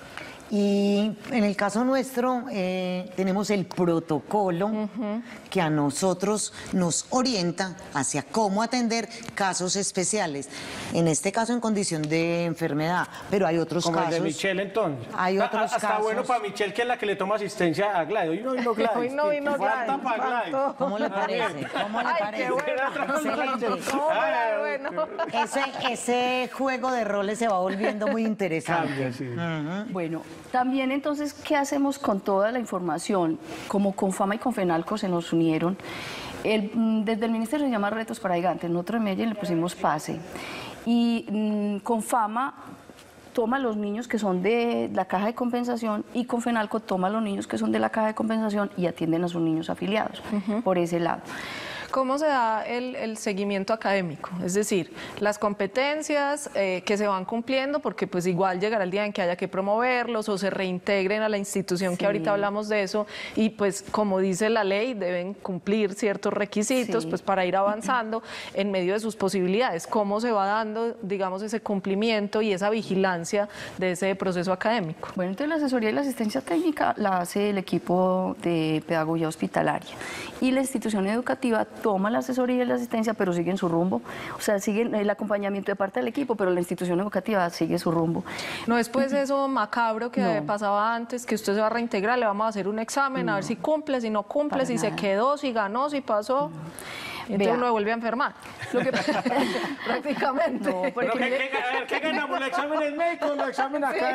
[SPEAKER 6] Y en el caso nuestro eh, tenemos el protocolo que a nosotros nos orienta hacia cómo atender casos especiales. En este caso en condición de enfermedad, pero hay otros
[SPEAKER 3] Como
[SPEAKER 6] casos.
[SPEAKER 3] el de Michelle, entonces.
[SPEAKER 6] Hay
[SPEAKER 3] Ah,
[SPEAKER 6] otros
[SPEAKER 3] Hasta
[SPEAKER 6] casos.
[SPEAKER 3] bueno para Michelle, que es la que le toma asistencia a Gladys. Hoy no vino Gladys.
[SPEAKER 4] Hoy no vino
[SPEAKER 3] Falta
[SPEAKER 4] Gladys,
[SPEAKER 3] para Gladys.
[SPEAKER 4] faltó.
[SPEAKER 6] ¿Cómo le parece? ¿Cómo le
[SPEAKER 4] Ay,
[SPEAKER 6] parece?
[SPEAKER 4] qué bueno.
[SPEAKER 6] Excelente.
[SPEAKER 4] Hombre, bueno.
[SPEAKER 6] Ese, ese juego de roles se va volviendo muy interesante.
[SPEAKER 3] Cambia, sí.
[SPEAKER 9] Bueno, también entonces, ¿qué hacemos con toda la información? Como Confama y Confenalco se nos unieron, el, mm, desde el Ministerio se llama Retos para Gigantes, nosotros en Medellín le pusimos PASE. Y mm, Confama toma los niños que son de la caja de compensación y Confenalco toma los niños que son de la caja de compensación y atienden a sus niños afiliados, por ese lado.
[SPEAKER 4] ¿Cómo se da el, el seguimiento académico? Es decir, las competencias eh, que se van cumpliendo, porque pues igual llegará el día en que haya que promoverlos o se reintegren a la institución, que
[SPEAKER 9] Sí.
[SPEAKER 4] ahorita hablamos de eso, y pues como dice la ley, deben cumplir ciertos requisitos
[SPEAKER 9] Sí.
[SPEAKER 4] pues para ir avanzando en medio de sus posibilidades. ¿Cómo se va dando, digamos, ese cumplimiento y esa vigilancia de ese proceso académico?
[SPEAKER 9] Bueno, entonces la asesoría y la asistencia técnica la hace el equipo de pedagogía hospitalaria y la institución educativa toma la asesoría y la asistencia, pero sigue en su rumbo. O sea, sigue el acompañamiento de parte del equipo, pero la institución educativa sigue su rumbo.
[SPEAKER 4] No es pues eso macabro que
[SPEAKER 9] No.
[SPEAKER 4] pasaba antes, que usted se va a reintegrar, le vamos a hacer un examen, a ver si cumple, si no cumple,
[SPEAKER 9] Para
[SPEAKER 4] si
[SPEAKER 9] nada.
[SPEAKER 4] se quedó, si ganó, si pasó. Y entonces
[SPEAKER 9] Vea.
[SPEAKER 4] uno vuelve a enfermar. Lo que prácticamente.
[SPEAKER 9] No,
[SPEAKER 3] Pero
[SPEAKER 9] porque
[SPEAKER 3] ¿qué,
[SPEAKER 9] mire-
[SPEAKER 3] qué- a ver, ¿qué ganamos? ¿El examen en médico o el examen acá?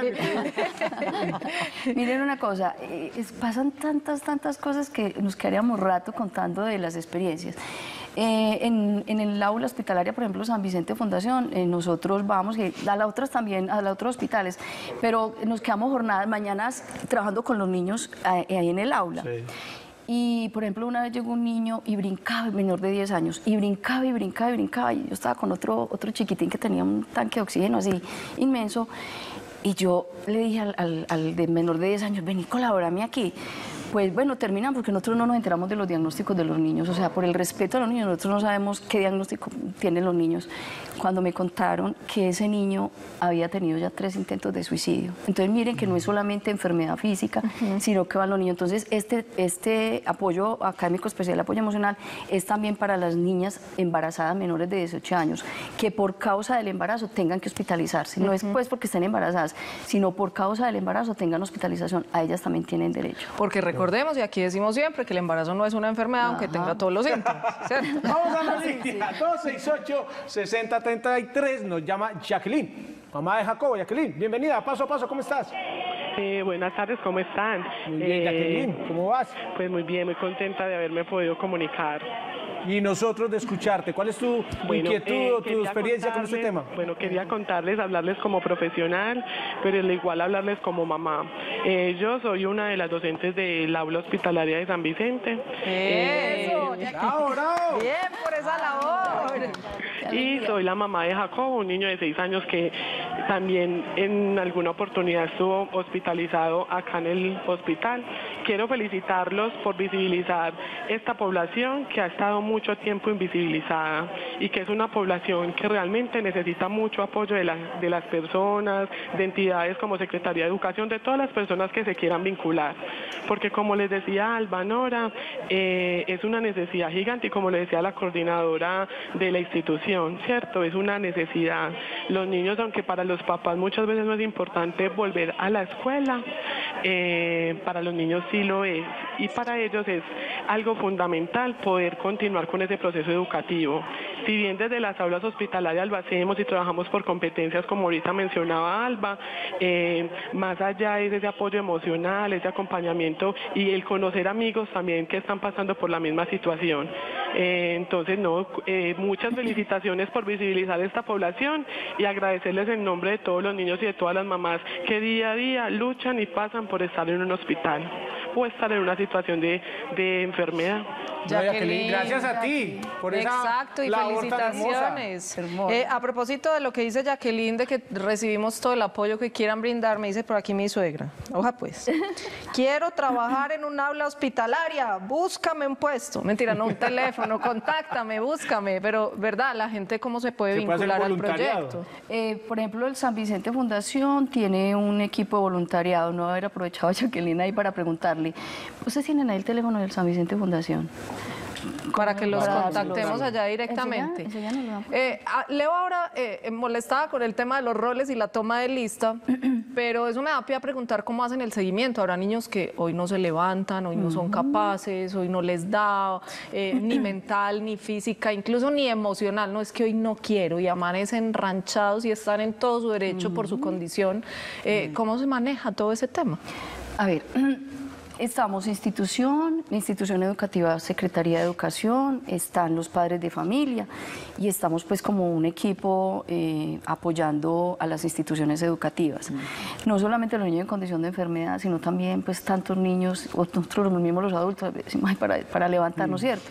[SPEAKER 9] Miren una cosa, eh, es- pasan tantas, tantas cosas que nos quedaríamos rato contando de las experiencias. Eh, en, en el aula hospitalaria, por ejemplo, San Vicente Fundación, eh, nosotros vamos, eh, a las otras también, a los otros hospitales, pero nos quedamos jornadas, mañanas, trabajando con los niños eh, ahí en el aula.
[SPEAKER 3] Sí.
[SPEAKER 9] Y, por ejemplo, una vez llegó un niño y brincaba, menor de diez años, y brincaba y brincaba y brincaba. Y yo estaba con otro, otro chiquitín que tenía un tanque de oxígeno así inmenso. Y yo le dije al, al, al de menor de diez años, vení, colabórame aquí. Pues bueno, terminamos porque nosotros no nos enteramos de los diagnósticos de los niños. O sea, por el respeto a los niños, nosotros no sabemos qué diagnóstico tienen los niños. Cuando me contaron que ese niño había tenido ya tres intentos de suicidio. Entonces miren que no es solamente enfermedad física, sino que van los niños. Entonces este, este apoyo académico especial, apoyo emocional, es también para las niñas embarazadas menores de dieciocho años, que por causa del embarazo tengan que hospitalizarse. No es pues porque estén embarazadas, sino por causa del embarazo tengan hospitalización. A ellas también tienen derecho.
[SPEAKER 4] Porque recordemos, y aquí decimos siempre, que el embarazo no es una enfermedad, aunque tenga todos los síntomas, ¿cierto?
[SPEAKER 3] Vamos a la línea. dos seis ocho, sesenta treinta y tres. Nos llama Jacqueline, mamá de Jacobo. Jacqueline, bienvenida. Paso a paso, ¿cómo estás?
[SPEAKER 10] Eh, buenas tardes, ¿cómo están?
[SPEAKER 3] Muy bien,
[SPEAKER 10] Eh,
[SPEAKER 3] Jacqueline. ¿Cómo vas?
[SPEAKER 10] Pues muy bien, muy contenta de haberme podido comunicar.
[SPEAKER 3] Y nosotros de escucharte. ¿Cuál es tu
[SPEAKER 10] Bueno,
[SPEAKER 3] inquietud
[SPEAKER 10] eh,
[SPEAKER 3] o tu
[SPEAKER 10] quería
[SPEAKER 3] experiencia con este
[SPEAKER 10] contarles-
[SPEAKER 3] tema?
[SPEAKER 10] Bueno, quería contarles, hablarles como profesional, pero al igual hablarles como mamá. Eh, yo soy una de las docentes del aula hospitalaria de San Vicente.
[SPEAKER 4] Eso,
[SPEAKER 10] Eh,
[SPEAKER 3] ¡Bravo, bravo!
[SPEAKER 4] bien por esa labor.
[SPEAKER 10] Y soy la mamá de Jacobo, un niño de seis años que también en alguna oportunidad estuvo hospitalizado acá en el hospital. Quiero felicitarlos por visibilizar esta población que ha estado mucho tiempo invisibilizada y que es una población que realmente necesita mucho apoyo de, la- de las personas, de entidades como Secretaría de Educación, de todas las personas que se quieran vincular. Porque como les decía Alba Nora, eh, es una necesidad gigante y como le decía la coordinadora de la institución, ¿cierto? Es una necesidad. Los niños, aunque para los papás muchas veces no es importante volver a la escuela, eh, para los niños sí lo es. Y para ellos es algo fundamental poder continuar con ese proceso educativo. Si bien desde las aulas hospitalarias lo hacemos y trabajamos por competencias, como ahorita mencionaba Alba, eh, más allá es ese apoyo emocional, ese acompañamiento y el conocer amigos también que están pasando por la misma situación. Eh, entonces, no, eh, muchas felicitaciones por visibilizar esta población y agradecerles en nombre de todos los niños y de todas las mamás que día a día luchan y pasan por estar en un hospital o estar en una situación de, de enfermedad.
[SPEAKER 3] No, Jacqueline, gracias a ti por esa
[SPEAKER 4] Exacto, y
[SPEAKER 3] labor tan hermosa.
[SPEAKER 4] felicitaciones. Eh, a propósito de lo que dice Jacqueline, de que recibimos todo el apoyo que quieran brindar, me dice por aquí mi suegra. Oja pues, quiero trabajar en un aula hospitalaria, búscame un puesto. Mentira, no un teléfono, contáctame, búscame. Pero, ¿verdad? La gente cómo se puede
[SPEAKER 3] Se puede hacer
[SPEAKER 4] vincular al
[SPEAKER 3] voluntariado.
[SPEAKER 4] proyecto.
[SPEAKER 9] Eh, por ejemplo, el San Vicente Fundación tiene un equipo de voluntariado. No haber aprovechado a Jacqueline ahí para preguntarle, ¿ustedes tienen ahí el teléfono del San Vicente Fundación?
[SPEAKER 4] Para que los
[SPEAKER 9] Para
[SPEAKER 4] contactemos
[SPEAKER 9] darlos.
[SPEAKER 4] allá directamente.
[SPEAKER 9] Enseña- enséñanos, ¿no?
[SPEAKER 4] Eh, a- Leo ahora eh, molestaba con el tema de los roles y la toma de lista, pero eso me da pie a preguntar cómo hacen el seguimiento. Habrá niños que hoy no se levantan, hoy no son capaces, hoy no les da, eh, ni mental, ni física, incluso ni emocional. No es que hoy no quiero y amanecen ranchados y están en todo su derecho por su condición. Eh, ¿Cómo se maneja todo ese tema?
[SPEAKER 9] A ver, estamos institución, institución educativa, Secretaría de Educación, están los padres de familia y estamos pues como un equipo eh, apoyando a las instituciones educativas. No solamente los niños en condición de enfermedad, sino también pues tantos niños, o nosotros los mismos los adultos, decimos, "Ay, para, para levantarnos, ¿cierto?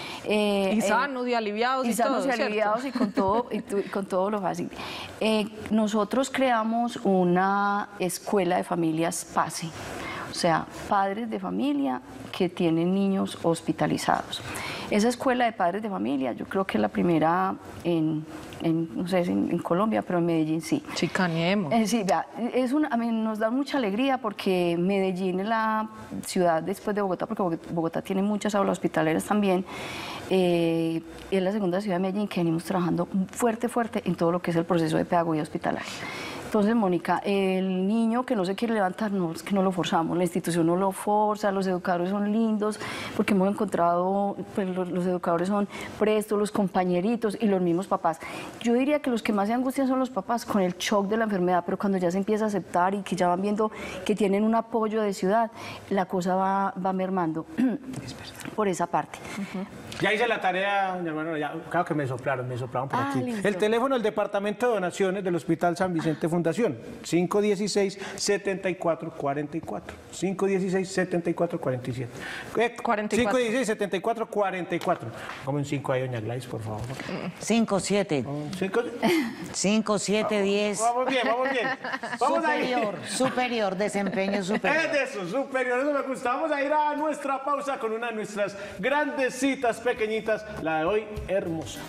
[SPEAKER 9] Eh,
[SPEAKER 4] Y
[SPEAKER 9] eh,
[SPEAKER 4] sanos y aliviados y,
[SPEAKER 9] y sanos
[SPEAKER 4] todo,
[SPEAKER 9] y
[SPEAKER 4] ¿cierto?
[SPEAKER 9] aliviados y con todo, y, tu- y con todo lo fácil. Eh, nosotros creamos una escuela de familias PASE, o sea, padres de familia que tienen niños hospitalizados. Esa escuela de padres de familia, yo creo que es la primera en, en no sé, en, en Colombia, pero en Medellín sí.
[SPEAKER 4] Chicaneemos.
[SPEAKER 9] Eh, sí, vea, es una, a mí nos da mucha alegría porque Medellín es la ciudad después de Bogotá, porque Bogotá tiene muchas aulas hospitaleras también. Eh, es la segunda ciudad de Medellín que venimos trabajando fuerte, fuerte en todo lo que es el proceso de pedagogía hospitalaria. Entonces, Mónica, el niño que no se quiere levantar, no, es que no lo forzamos, la institución no lo forza, los educadores son lindos, porque hemos encontrado, pues, los, los educadores son prestos, los compañeritos y los mismos papás. Yo diría que los que más se angustian son los papás con el shock de la enfermedad, pero cuando ya se empieza a aceptar y que ya van viendo que tienen un apoyo de ciudad, la cosa va, va mermando por esa parte.
[SPEAKER 3] Uh-huh. Ya hice la tarea, mi hermano, ya, claro que me soplaron, me soplaron por
[SPEAKER 9] Ah,
[SPEAKER 3] aquí.
[SPEAKER 9] listo.
[SPEAKER 3] El teléfono del Departamento de Donaciones del Hospital San Vicente Fundación, cinco uno seis, siete cuatro cuatro cuatro, cinco uno seis, siete cuatro cuatro siete. Eh,
[SPEAKER 4] cuarenta y
[SPEAKER 3] cinco
[SPEAKER 4] cuatro.
[SPEAKER 3] uno seis, siete cuatro cuatro cuatro. Como un cinco ahí, doña Gladys, por favor.
[SPEAKER 6] cinco, siete.
[SPEAKER 3] cinco.
[SPEAKER 6] cinco, siete, diez.
[SPEAKER 3] Vamos bien, vamos bien. Vamos
[SPEAKER 6] Superior, superior, desempeño superior.
[SPEAKER 3] Es de eso, superior, eso me gusta. Vamos a ir a nuestra pausa con una de nuestras grandes citas pequeñitas, la de hoy, hermosa.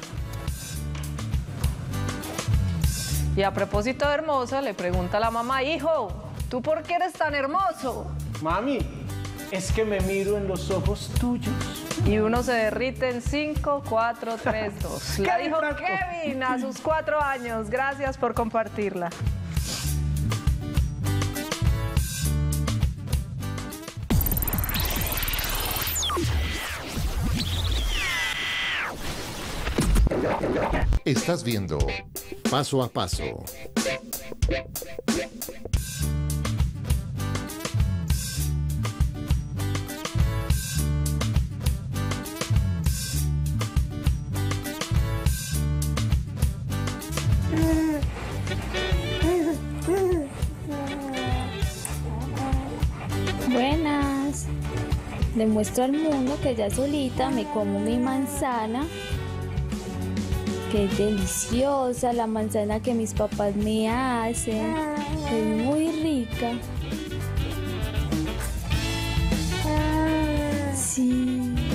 [SPEAKER 4] Y a propósito de hermosa, le pregunta a la mamá, hijo, ¿tú por qué eres tan hermoso?
[SPEAKER 3] Mami, es que me miro en los ojos tuyos.
[SPEAKER 4] Y uno se derrite en cinco, cuatro, tres, dos. La dijo Kevin a sus cuatro años. Gracias por compartirla.
[SPEAKER 8] Estás viendo Paso a Paso.
[SPEAKER 11] Buenas. Le muestro al mundo que ya solita me como mi manzana, que es deliciosa la manzana que mis papás me hacen, es muy rica. Sí.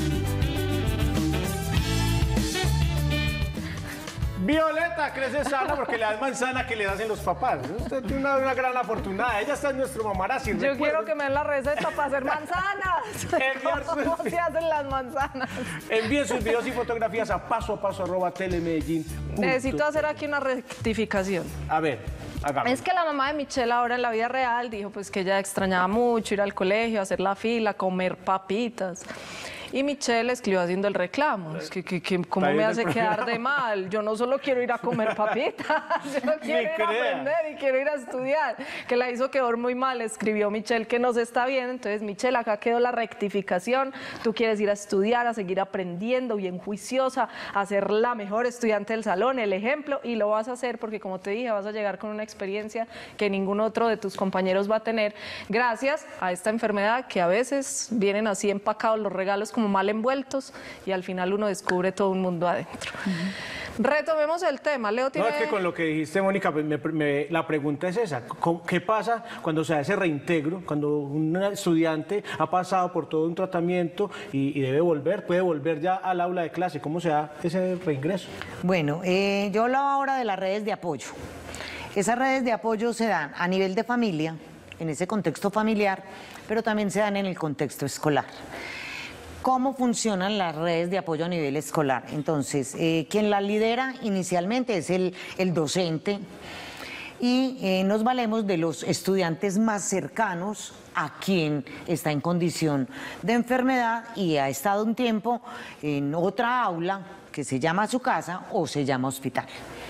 [SPEAKER 3] Violeta crece sana porque le das manzana que le hacen los papás. Usted tiene una, una gran afortunada. Ella está en nuestro mamarazzi.
[SPEAKER 4] Yo
[SPEAKER 3] recuerden.
[SPEAKER 4] quiero que me den la receta para hacer manzanas.
[SPEAKER 3] Enviar sus-
[SPEAKER 4] ¿Cómo se hacen las manzanas?
[SPEAKER 3] Envíen sus videos y fotografías a paso a paso arroba telemedellín.
[SPEAKER 4] Necesito hacer aquí una rectificación.
[SPEAKER 3] A ver, hagamos.
[SPEAKER 4] Es que la mamá de Michelle ahora en la vida real dijo pues que ella extrañaba mucho ir al colegio, hacer la fila, comer papitas. Y Michelle escribió haciendo el reclamo. Es que, que, que ¿cómo
[SPEAKER 3] Está
[SPEAKER 4] me
[SPEAKER 3] bien
[SPEAKER 4] hace
[SPEAKER 3] el
[SPEAKER 4] quedar
[SPEAKER 3] programa.
[SPEAKER 4] de mal? Yo no solo quiero ir a comer papitas, yo quiero ir a
[SPEAKER 3] crea.
[SPEAKER 4] aprender y quiero ir a estudiar. Que la hizo quedar muy mal, escribió Michelle que nos está bien. Entonces, Michelle, acá quedó la rectificación. Tú quieres ir a estudiar, a seguir aprendiendo, bien juiciosa, a ser la mejor estudiante del salón, el ejemplo, y lo vas a hacer porque, como te dije, vas a llegar con una experiencia que ningún otro de tus compañeros va a tener gracias a esta enfermedad que a veces vienen así empacados los regalos como mal envueltos y al final uno descubre todo un mundo adentro. Retomemos el tema. Leo tiene...
[SPEAKER 3] No, es que con lo que dijiste, Mónica, pues, me- me- la pregunta es esa. ¿Cómo- ¿Qué pasa cuando se da ese reintegro? Cuando un estudiante ha pasado por todo un tratamiento y, y debe volver, puede volver ya al aula de clase. ¿Cómo se da ese reingreso?
[SPEAKER 6] Bueno, eh, yo hablaba ahora de las redes de apoyo. Esas redes de apoyo se dan a nivel de familia, en ese contexto familiar, pero también se dan en el contexto escolar. ¿Cómo funcionan las redes de apoyo a nivel escolar? Entonces, eh, quien las lidera inicialmente es el, el docente y eh, nos valemos de los estudiantes más cercanos a quien está en condición de enfermedad y ha estado un tiempo en otra aula que se llama su casa o se llama hospital.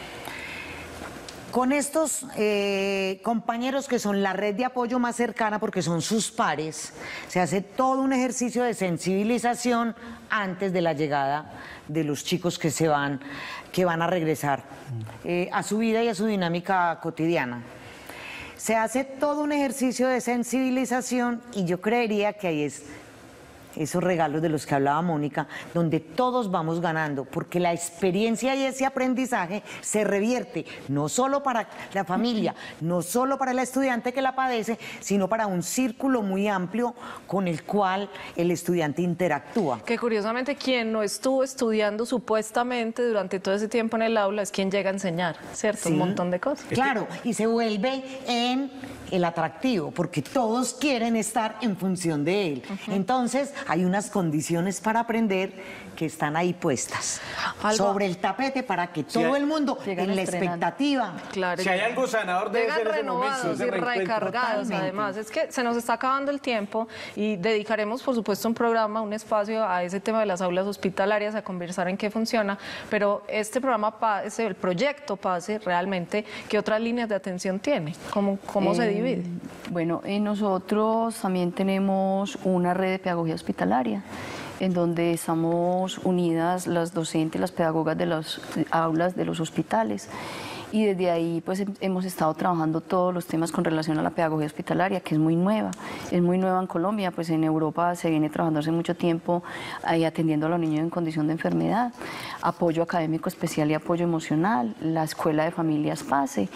[SPEAKER 6] Con estos eh, compañeros que son la red de apoyo más cercana porque son sus pares, se hace todo un ejercicio de sensibilización antes de la llegada de los chicos que se van, que van a regresar eh, a su vida y a su dinámica cotidiana. Se hace todo un ejercicio de sensibilización y yo creería que ahí es esos regalos de los que hablaba Mónica, donde todos vamos ganando, porque la experiencia y ese aprendizaje se revierte no solo para la familia, no solo para el estudiante que la padece, sino para un círculo muy amplio con el cual el estudiante interactúa.
[SPEAKER 4] Que curiosamente quien no estuvo estudiando supuestamente durante todo ese tiempo en el aula es quien llega a enseñar, ¿cierto?
[SPEAKER 6] Sí.
[SPEAKER 4] Un montón de cosas.
[SPEAKER 6] Claro, y se vuelve en el atractivo, porque todos quieren estar en función de él. Uh-huh. Entonces, hay unas condiciones para aprender que están ahí puestas Alba, sobre el tapete para que todo
[SPEAKER 3] hay,
[SPEAKER 6] el mundo en la expectativa.
[SPEAKER 4] Claro,
[SPEAKER 3] si hay algo sanador debe ser ese momento,
[SPEAKER 4] y recargados. Además, es que se nos está acabando el tiempo y dedicaremos, por supuesto, un programa, un espacio a ese tema de las aulas hospitalarias, a conversar en qué funciona, pero este programa, PASE, el proyecto PASE, realmente, ¿qué otras líneas de atención tiene? ¿Cómo, cómo eh, se divide?
[SPEAKER 9] Bueno, eh, nosotros también tenemos una red de pedagogía hospitalaria, en donde estamos unidas las docentes, las pedagogas de las aulas de los hospitales. Y desde ahí pues hemos estado trabajando todos los temas con relación a la pedagogía hospitalaria, que es muy nueva, es muy nueva en Colombia, pues en Europa se viene trabajando hace mucho tiempo ahí atendiendo a los niños en condición de enfermedad, apoyo académico especial y apoyo emocional, la Escuela de Familias PASE,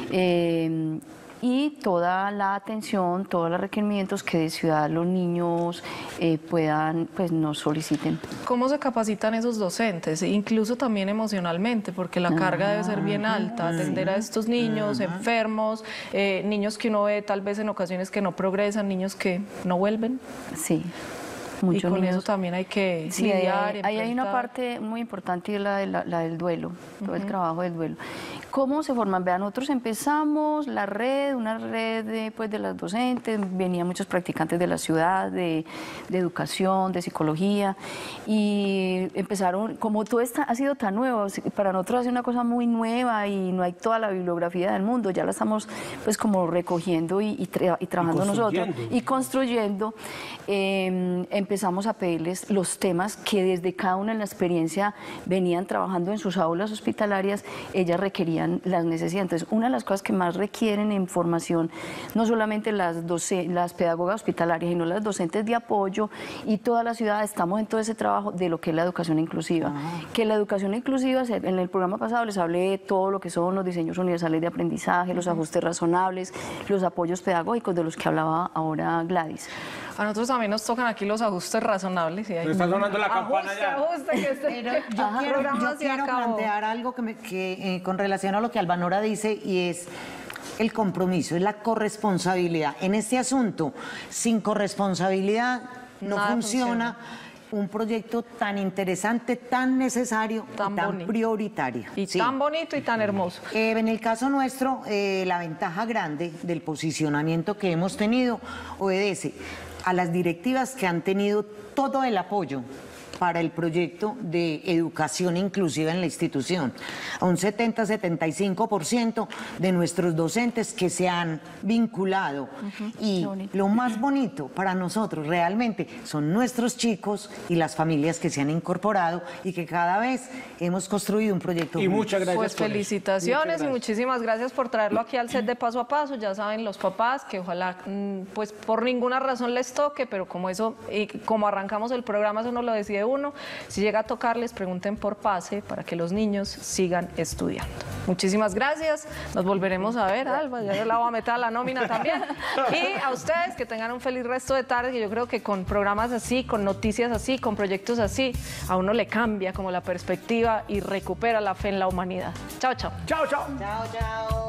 [SPEAKER 9] eh, y toda la atención, todos los requerimientos que de ciudad los niños eh, puedan, pues nos soliciten.
[SPEAKER 4] ¿Cómo se capacitan esos docentes? Incluso también emocionalmente, porque la carga ah, debe ser bien alta, atender sí. a estos niños uh-huh. enfermos, eh, niños que uno ve tal vez en ocasiones que no progresan, niños que no vuelven.
[SPEAKER 9] Sí.
[SPEAKER 4] Muchos y con niños. Eso también hay que
[SPEAKER 9] sí, lidiar. Ahí hay una parte muy importante y es la, de la, la del duelo, todo uh-huh. el trabajo del duelo. ¿Cómo se forman? Vean, nosotros empezamos la red, una red de, pues, de las docentes, venían muchos practicantes de la ciudad, de, de educación, de psicología, y empezaron, como todo esto ha sido tan nuevo, para nosotros ha sido una cosa muy nueva y no hay toda la bibliografía del mundo, ya la estamos pues como recogiendo y, y, tra y trabajando y nosotros y construyendo, eh, empezamos a pedirles los temas que desde cada una en la experiencia venían trabajando en sus aulas hospitalarias, ellas requerían las necesidades. Entonces, una de las cosas que más requieren en formación, no solamente las, las pedagogas hospitalarias, sino las docentes de apoyo y toda la ciudad, estamos en todo ese trabajo de lo que es la educación inclusiva. Ah. Que la educación inclusiva, en el programa pasado les hablé de todo lo que son los diseños universales de aprendizaje, los ajustes razonables, los apoyos pedagógicos de los que hablaba ahora Gladys.
[SPEAKER 4] A nosotros también nos tocan aquí los ajustes razonables. Y hay
[SPEAKER 3] está sonando la campana
[SPEAKER 4] ajuste,
[SPEAKER 3] ya.
[SPEAKER 4] Ajuste, que este,
[SPEAKER 6] Pero yo Ajá, quiero, yo quiero plantear algo que, me, que eh, con relación a lo que Albanora dice, y es el compromiso, es la corresponsabilidad. En este asunto, sin corresponsabilidad no funciona, funciona un proyecto tan interesante, tan necesario, tan, y tan prioritario.
[SPEAKER 4] Y sí. tan bonito y tan hermoso.
[SPEAKER 6] Eh, en el caso nuestro, eh, la ventaja grande del posicionamiento que hemos tenido obedece a las directivas que han tenido todo el apoyo para el proyecto de educación inclusiva en la institución. A un setenta a setenta y cinco por ciento de nuestros docentes que se han vinculado. Uh-huh. Y lo más bonito para nosotros realmente son nuestros chicos y las familias que se han incorporado y que cada vez hemos construido un proyecto.
[SPEAKER 3] Y muchas gracias.
[SPEAKER 4] Pues felicitaciones gracias. Y muchísimas gracias por traerlo aquí al set de Paso a Paso. Ya saben los papás que ojalá pues por ninguna razón les toque, pero como eso, y como arrancamos el programa, eso no lo decide uno. Si llega a tocarles, pregunten por PASE para que los niños sigan estudiando. Muchísimas gracias. Nos volveremos a ver, Alba. Ya la voy a meter a la nómina también. Y a ustedes que tengan un feliz resto de tarde, que yo creo que con programas así, con noticias así, con proyectos así, a uno le cambia como la perspectiva y recupera la fe en la humanidad. Chao, chao.
[SPEAKER 3] Chao, chao.
[SPEAKER 6] Chao, chao.